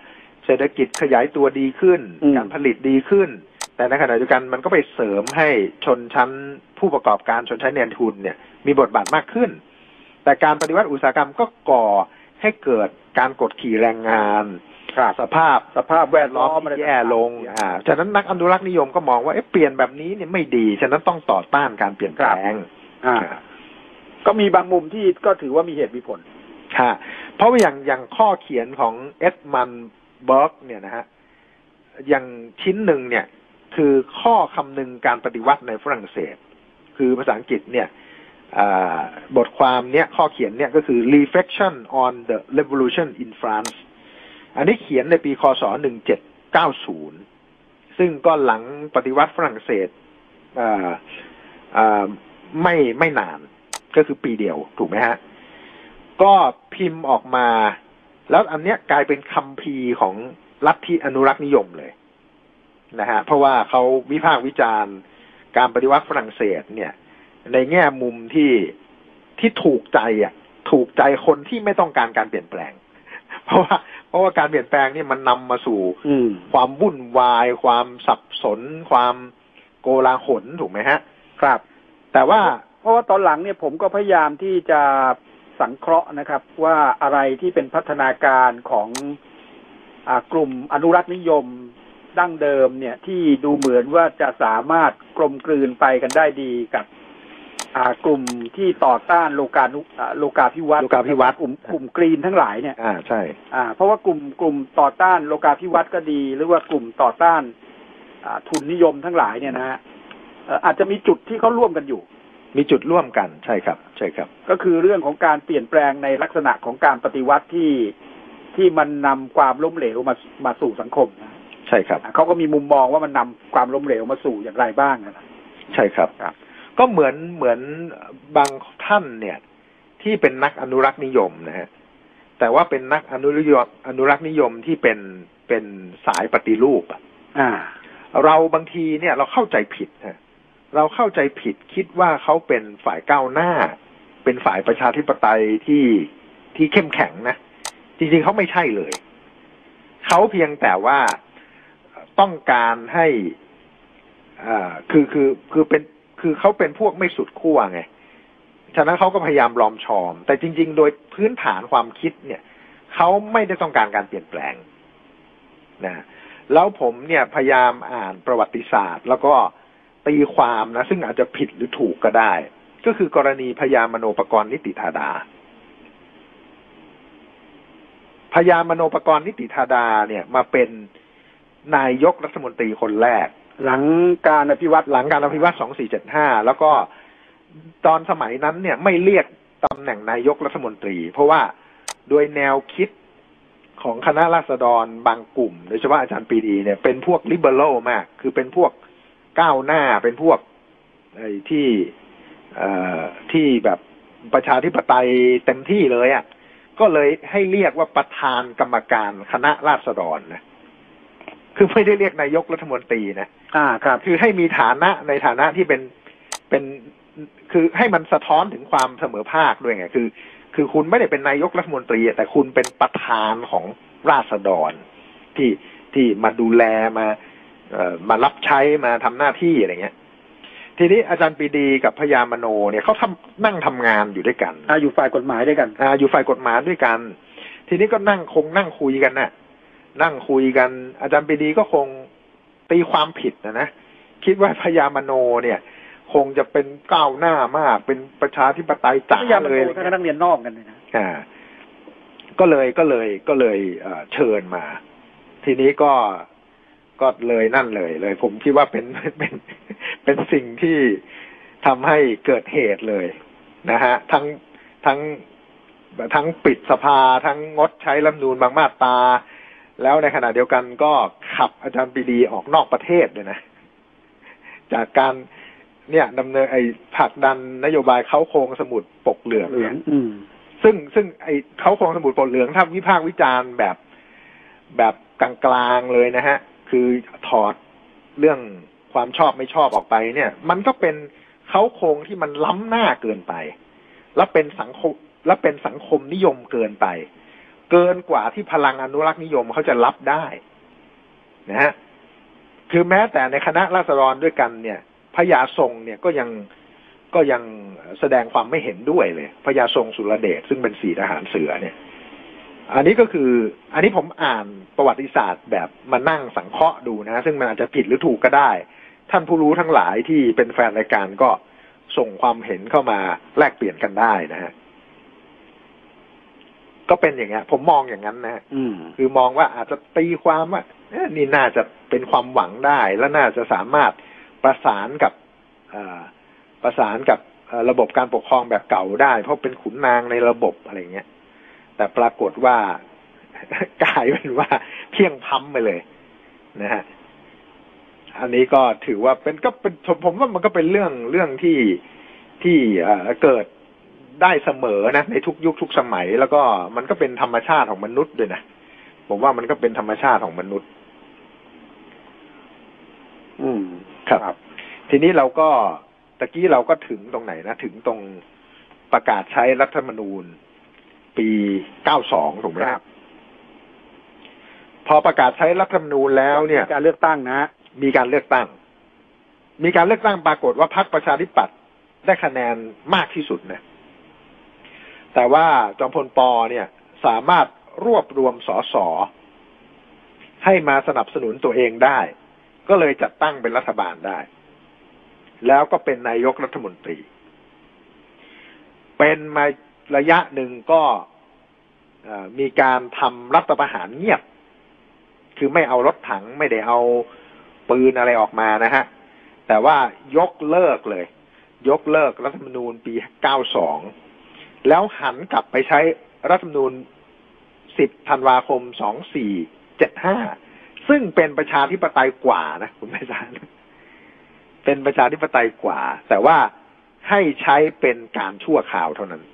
Speaker 2: เศรษฐกิจขยายตัวดีขึ้น
Speaker 1: อืม
Speaker 2: การผลิตดีขึ้น แต่ในขณะเดียวกันมันก็ไปเสริมให้ชนชั้นผู้ประกอบการชนชั้นเงินทุนเนี่ยมีบทบาทมากขึ้น แต่การปฏิวัติอุตสาหกรรมก็ก่อให้เกิดการกดขี่แรงงาน
Speaker 1: ครับ
Speaker 2: สภาพ
Speaker 1: สภาพแวดล้
Speaker 2: ล้
Speaker 1: อ
Speaker 2: อ
Speaker 1: ม
Speaker 2: ม
Speaker 1: อะไร
Speaker 2: ที่แย่ลง
Speaker 1: ต่า
Speaker 2: อ่าฉะนั้นนักอนุรักษ์นิยมก็มองว่าเอ๊ะเปลี่ยนแบบนี้เนี่ยไม่ดีฉะนั้นต้องต่อต้านการเปลี่ยนแปลง
Speaker 1: อ่า ก็มีบางมุมที่ก็ถือว่ามีเหตุมีผล
Speaker 2: ค่ะเพราะว่าอย่างอย่างข้อเขียนของเอ็ดมันเบิร์กเนี่ยนะฮะอย่างชิ้นหนึ่งเนี่ยคือข้อคำนึงการปฏิวัติในฝรั่งเศสคือภาษาอังกฤษเนี่ยบทความเนี้ยข้อเขียนเนี่ยก็คือ Reflection on the Revolution in France อันนี้เขียนในปีคศหนึ่งเจ็ดเก้าศูนย์ซึ่งก็หลังปฏิวัติฝรั่งเศสไม่ไม่นานก็คือปีเดียวถูกไหมฮะก็พิมพ์ออกมาแล้วอันเนี้ยกลายเป็นคัมภีร์ของลัทธิอนุรักษ์นิยมเลยนะฮะเพราะว่าเขาวิพากษ์วิจารณ์การปฏิวัติฝรั่งเศสเนี่ยในแง่มุมที่ที่ถูกใจอ่ะถูกใจคนที่ไม่ต้องการการเปลี่ยนแปลงเพราะว่าเพราะว่าการเปลี่ยนแปลงนี่มันนำมาสู่ความวุ่นวายความสับสนความโกลาหลถูกไหมฮะ
Speaker 1: ครับ
Speaker 2: แต่ว่า
Speaker 1: เพราะว่าตอนหลังเนี่ยผมก็พยายามที่จะสังเคราะห์นะครับว่าอะไรที่เป็นพัฒนาการของอ่ากลุ่มอนุรักษ์นิยมดั้งเดิมเนี่ยที่ดูเหมือนว่าจะสามารถกลมกลืนไปกันได้ดีกับอ่ากลุ่มที่ต่อต้านโลกานุโลกาภิวัตน์
Speaker 2: โลกาภิวัตน์
Speaker 1: กลุ่มกลุ่มกรีนทั้งหลายเนี่ย
Speaker 2: อ่าใช่
Speaker 1: อ่าเพราะว่ากลุ่มกลุ่มต่อต้านโลกาภิวัตน์ก็ดีหรือว่ากลุ่มต่อต้านอ่าทุนนิยมทั้งหลายเนี่ยนะฮะอาจจะมีจุดที่เขาร่วมกันอยู่
Speaker 2: มีจุดร่วมกันใช่ครับใช่ครับ
Speaker 1: ก็คือเรื่องของการเปลี่ยนแปลงในลักษณะของการปฏิวัติที่ที่มันนำความล้มเหลวมามาสู่สังคมนะ
Speaker 2: ใช่ครับ
Speaker 1: เขาก็มีมุมมองว่ามันนำความล้มเหลวมาสู่อย่างไรบ้างนะ
Speaker 2: ใช่ครับครับก็เหมือนเหมือนบางท่านเนี่ยที่เป็นนักอนุรักษ์นิยมนะฮะแต่ว่าเป็นนักอนุรักษ์อนุรักษ์นิยมที่เป็นเป็นสายปฏิรูปอ่ะเราบางทีเนี่ยเราเข้าใจผิดฮะเราเข้าใจผิดคิดว่าเขาเป็นฝ่ายก้าวหน้าเป็นฝ่ายประชาธิปไตยที่ที่เข้มแข็งนะจริงๆเขาไม่ใช่เลยเขาเพียงแต่ว่าต้องการให้อ่าคือคือคือเป็นคือเขาเป็นพวกไม่สุดขั้วไงฉะนั้นเขาก็พยายามลอมชอมแต่จริงๆโดยพื้นฐานความคิดเนี่ยเขาไม่ได้ต้องการการเปลี่ยนแปลงนะแล้วผมเนี่ยพยายามอ่านประวัติศาสตร์แล้วก็ตีความนะซึ่งอาจจะผิดหรือถูกก็ได้ก็คือกรณีพญามโนปกรณ์นิติธาดาพญามโนปกรณ์นิติธาดาเนี่ยมาเป็นนายกรัฐมนตรีคนแรก
Speaker 1: หลังการอภิวัตน์
Speaker 2: หลังการอภิวัตน์สองสี่เจ็ดห้าแล้วก็ตอนสมัยนั้นเนี่ยไม่เรียกตำแหน่งนายกรัฐมนตรีเพราะว่าโดยแนวคิดของคณะราษฎรบางกลุ่มโดยเฉพาะอาจารย์ปรีดีเนี่ยเป็นพวกลิเบอรัลมากคือเป็นพวกก้าวหน้าเป็นพวกไอ้ที่เอ่อที่แบบประชาธิปไตยเต็มที่เลยอ่ะก็เลยให้เรียกว่าประธานกรรมการคณะราษฎรนะคือไม่ได้เรียกนายกรัฐมนตรีนะ
Speaker 1: อ่าครับ
Speaker 2: คือให้มีฐานะในฐานะที่เป็นเป็นคือให้มันสะท้อนถึงความเสมอภาคด้วยไงคือคือคุณไม่ได้เป็นนายกรัฐมนตรีแต่คุณเป็นประธานของราษฎรที่ที่มาดูแลมาเอ่อมารับใช้มาทำหน้าที่อะไรเงี้ยทีนี้อาจารย์ปรีดีกับพญามโนเนี่ยเขาทำนั่งทำงานอยู่ด้วยกัน
Speaker 1: อ่าอยู่ฝ่ายกฎหมายด้วยกัน
Speaker 2: อ่าอยู่ฝ่ายกฎหมายด้วยกันทีนี้ก็นั่งคงนั่งคุยกันน่ะนั่งคุยกันอาจารย์ปรีดีก็คงตีความผิดนะนะคิดว่าพญามโนเนี่ยคงจะเป็นก้าวหน้ามากเป็นประชาธิปไตยจ๋าเลย
Speaker 1: พญามโนก็นักเรียนนอกกันเลยนะ
Speaker 2: อ่าก็เลยก็เลยก็เลยเอ่อเชิญมาทีนี้ก็ก็เลยนั่นเลยเลยผมคิดว่าเป็นเป็นเป็นสิ่งที่ทำให้เกิดเหตุเลยนะฮะทั้งทั้งทั้งปิดสภาทั้งงดใช้รัฐธรรมนูญบางมาตราแล้วในขณะเดียวกันก็ขับอาจารย์ปรีดีออกนอกประเทศเลยนะจากการเนี่ยดำเนินไอ้ผลักดันนโยบายเขาโครงสมุดปกเหลืองซึ่งซึ่งไอ้เขาโครงสมุดปกเหลืองถ้าวิพากษ์วิจารณ์แบบแบบกลางๆเลยนะฮะคือถอดเรื่องความชอบไม่ชอบออกไปเนี่ยมันก็เป็นเขาโครงที่มันล้ำหน้าเกินไปแล้วเป็นสังคมและเป็นสังคมนิยมเกินไปเกินกว่าที่พลังอนุรักษ์นิยมเขาจะรับได้นะฮะคือแม้แต่ในคณะราษฎรด้วยกันเนี่ยพญาทรงเนี่ยก็ยังก็ยังแสดงความไม่เห็นด้วยเลยพญาทรงสุรเดชซึ่งเป็นสีทหารเสือเนี่ยอันนี้ก็คืออันนี้ผมอ่านประวัติศาสตร์แบบมานั่งสังเคราะห์ดูนะซึ่งมันอาจจะผิดหรือถูกก็ได้ท่านผู้รู้ทั้งหลายที่เป็นแฟนรายการก็ส่งความเห็นเข้ามาแลกเปลี่ยนกันได้นะฮะก็เป็นอย่างเงี้ยผมมองอย่างนั้นนะฮะคือมองว่าอาจจะตีความว่านี่น่าจะเป็นความหวังได้และน่าจะสามารถประสานกับประสานกับระบบการปกครองแบบเก่าได้เพราะเป็นขุนนางในระบบอะไรเงี้ยแต่ปรากฏว่ากลายเป็นว่าเพียงพ้ำไปเลยนะฮะอันนี้ก็ถือว่าเป็นก็เป็นผมว่ามันก็เป็นเรื่องเรื่องที่ที่เกิดได้เสมอนะในทุกยุคทุกสมัยแล้วก็มันก็เป็นธรรมชาติของมนุษย์ด้วยนะผมว่ามันก็เป็นธรรมชาติของมนุษย์อืมครับทีนี้เราก็ตะกี้เราก็ถึงตรงไหนนะถึงตรงประกาศใช้รัฐธรรมนูญปีเก้าสองถูกไหมครับพอประกาศใช้รัฐธรรมนูญแล้วเนี่ย
Speaker 1: การเลือกตั้งนะ
Speaker 2: มีการเลือกตั้งมีการเลือกตั้งปรากฏว่าพรรคประชาธิปัตย์ได้คะแนนมากที่สุดนะแต่ว่าจอมพลป.เนี่ยสามารถรวบรวมสสให้มาสนับสนุนตัวเองได้ก็เลยจัดตั้งเป็นรัฐบาลได้แล้วก็เป็นนายกรัฐมนตรีเป็นมาระยะหนึ่งก็มีการทำรัฐประหารเงียบคือไม่เอารถถังไม่ได้เอาปืนอะไรออกมานะฮะแต่ว่ายกเลิกเลยยกเลิกรัฐธรรมนูญปีเก้าสองแล้วหันกลับไปใช้รัฐธรรมนูญสิบธันวาคมสองสี่เจ็ดห้าซึ่งเป็นประชาธิปไตยกว่านะคุณไม่ทราบเป็นประชาธิปไตยกว่าแต่ว่าให้ใช้เป็นการชั่วคราวเท่านั้น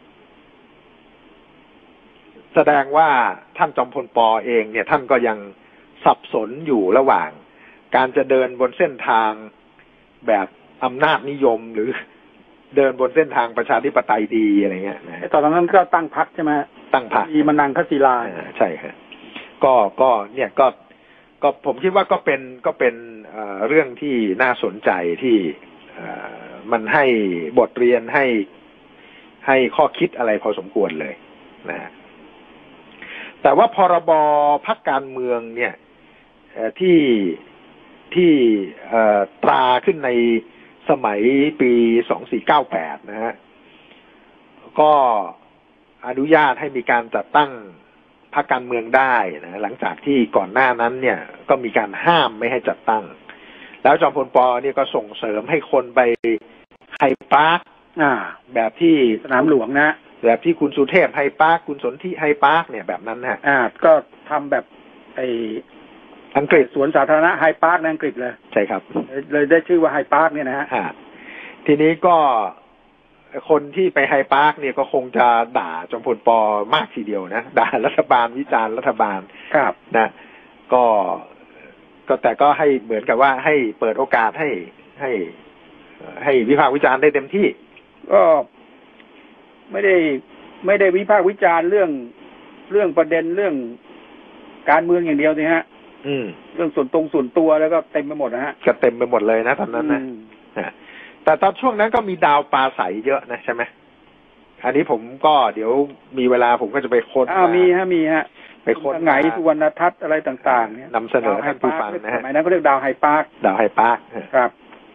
Speaker 2: แสดงว่าท่านจอมพลป.เองเนี่ยท่านก็ยังสับสนอยู่ระหว่างการจะเดินบนเส้นทางแบบอำนาจนิยมหรือเดินบนเส้นทางประชาธิปไตยดีอะไรเงี้ยนะ
Speaker 1: ตอนนั้นก็ตั้งพรรคใช่ไหม
Speaker 2: ตั้งพรรค
Speaker 1: มีมนังคศิลา
Speaker 2: ใช่ครับก็ก็เนี่ยก็ก็ผมคิดว่าก็เป็นก็เป็นเรื่องที่น่าสนใจที่มันให้บทเรียนให้ให้ข้อคิดอะไรพอสมควรเลยนะแต่ว่าพรบพรรคการเมืองเนี่ยที่ที่ตราขึ้นในสมัยปีสองสี่เก้าแปดนะฮะก็อนุญาตให้มีการจัดตั้งพรรคการเมืองได้นะหลังจากที่ก่อนหน้านั้นเนี่ยก็มีการห้ามไม่ให้จัดตั้งแล้วจอมพลป.เนี่ยก็ส่งเสริมให้คนไปไฮปาร์คแบบที่
Speaker 1: สนามหลวงนะ
Speaker 2: แบบที่คุณสุเทพไฮปาร์คคุณสนธิไฮปาร์คเนี่ยแบบนั้นฮะ
Speaker 1: อ่าก็ทำแบบไออังกฤษสวนสาธารณะไฮปาร์คในอังกฤษเลย
Speaker 2: ใช่ครับ
Speaker 1: เลยได้ชื่อว่าไฮปาร์คเนี่ยนะฮะ
Speaker 2: ทีนี้ก็คนที่ไปไฮปาร์คเนี่ยก็คงจะด่าจอมพลป.มากทีเดียวนะด่ารัฐบาลวิจารณ์รัฐบาล
Speaker 1: ครับ
Speaker 2: นะก็ก็แต่ก็ให้เหมือนกับว่าให้เปิดโอกาสให้ให้ให้วิพากษ์วิจารณ์ได้เต็มที่
Speaker 1: ก็ไม่ได้ไม่ได้วิพากษ์วิจารณ์เรื่องเรื่องประเด็นเรื่องการเมืองอย่างเดียวสิฮะ
Speaker 2: อืม
Speaker 1: เรื่องส่วนตรงส่วนตัวแล้วก็เต็มไปหมดนะฮะ
Speaker 2: ก็เต็มไปหมดเลยนะตอนนั้นนะแต่ตอนช่วงนั้นก็มีดาวปลาใสเยอะนะใช่ไหมอันนี้ผมก็เดี๋ยวมีเวลาผมก็จะไปค้น
Speaker 1: อ่ามีฮะมีฮะ
Speaker 2: ไปค้น
Speaker 1: ไงสุวรรณทัศน์อะไรต่างๆเนี่ย
Speaker 2: นำเสนอท่านผู้ฟังนะฮะ
Speaker 1: สมัยนั้นก็เรียกดาวไฮปาร์ค
Speaker 2: ดาวไฮปาร์ค
Speaker 1: ครับ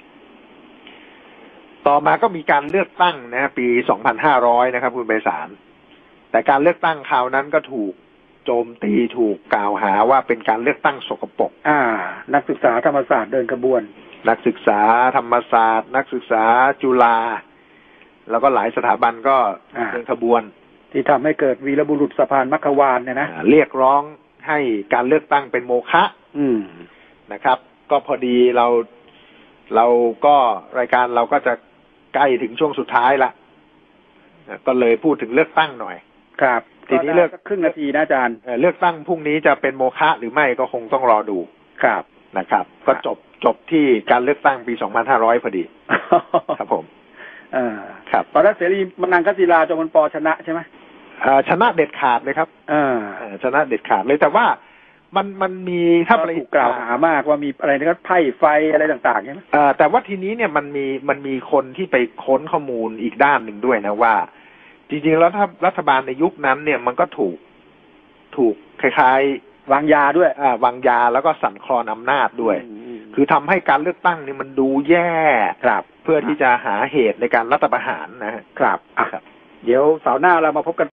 Speaker 2: ต่อมาก็มีการเลือกตั้งนะปีสองพันห้าร้อยนะครับคุณไพศาลแต่การเลือกตั้งคราวนั้นก็ถูกโจมตีถูกกล่าวหาว่าเป็นการเลือกตั้งสกปรก
Speaker 1: อ่านักศึกษาธรรมศาสตร์เดินขบวน
Speaker 2: นักศึกษาธรรมศาสตร์นักศึกษาจุฬาแล้วก็หลายสถาบันก็เดินขบวน
Speaker 1: ที่ทำให้เกิดวีรบุรุษสะพานมัคควานเนี่ยนะ
Speaker 2: เรียกร้องให้การเลือกตั้งเป็นโมฆะนะครับ ก็พอดีเราเราก็รายการเราก็จะใกล้ถึงช่วงสุดท้ายละก็เลยพูดถึงเลือกตั้งหน่อย
Speaker 1: ครับ
Speaker 2: ทีนี้เลือก
Speaker 1: ครึ่งนาทีนะอาจารย์
Speaker 2: เลือกตั้งพรุ่งนี้จะเป็นโมฆะหรือไม่ก็คงต้องรอดู
Speaker 1: ครับ
Speaker 2: นะครับก็จบจบที่การเลือกตั้งปีสองพันห้าร้อยพอดีครับผม
Speaker 1: อ่าครับตอนนั้นเสรีมนังคศิลาจอมพลป.ชนะใช่ไหม
Speaker 2: เอ่อชนะเด็ดขาดเลยครับ
Speaker 1: อ่า
Speaker 2: เอ่อชนะเด็ดขาดเลยแต่ว่ามันมันมีถ้า
Speaker 1: ก็ถูกกล่าวหามากว่ามีอะไรนะครับไพ่ไฟอะไรต่างๆใช่ไหม
Speaker 2: เอ่อแต่ว่าทีนี้เนี่ยมันมีมันมีคนที่ไปค้นข้อมูลอีกด้านหนึ่งด้วยนะว่า จริงๆแล้วถ้ารัฐบาลในยุคนั้นเนี่ยมันก็ถูกถูกคล้ายๆ
Speaker 1: วางยาด้วย
Speaker 2: อ่าวางยาแล้วก็สั่นคลอนอำนาจด้วย
Speaker 1: อืม
Speaker 2: คือทำให้การเลือกตั้งนี่มันดูแย่
Speaker 1: ครับ
Speaker 2: เพื่อที่จะหาเหตุในการรัฐประหารนะฮะ
Speaker 1: ครับอ่ะ
Speaker 2: ครับ
Speaker 1: เดี๋ยวเสาร์หน้าเรามาพบกัน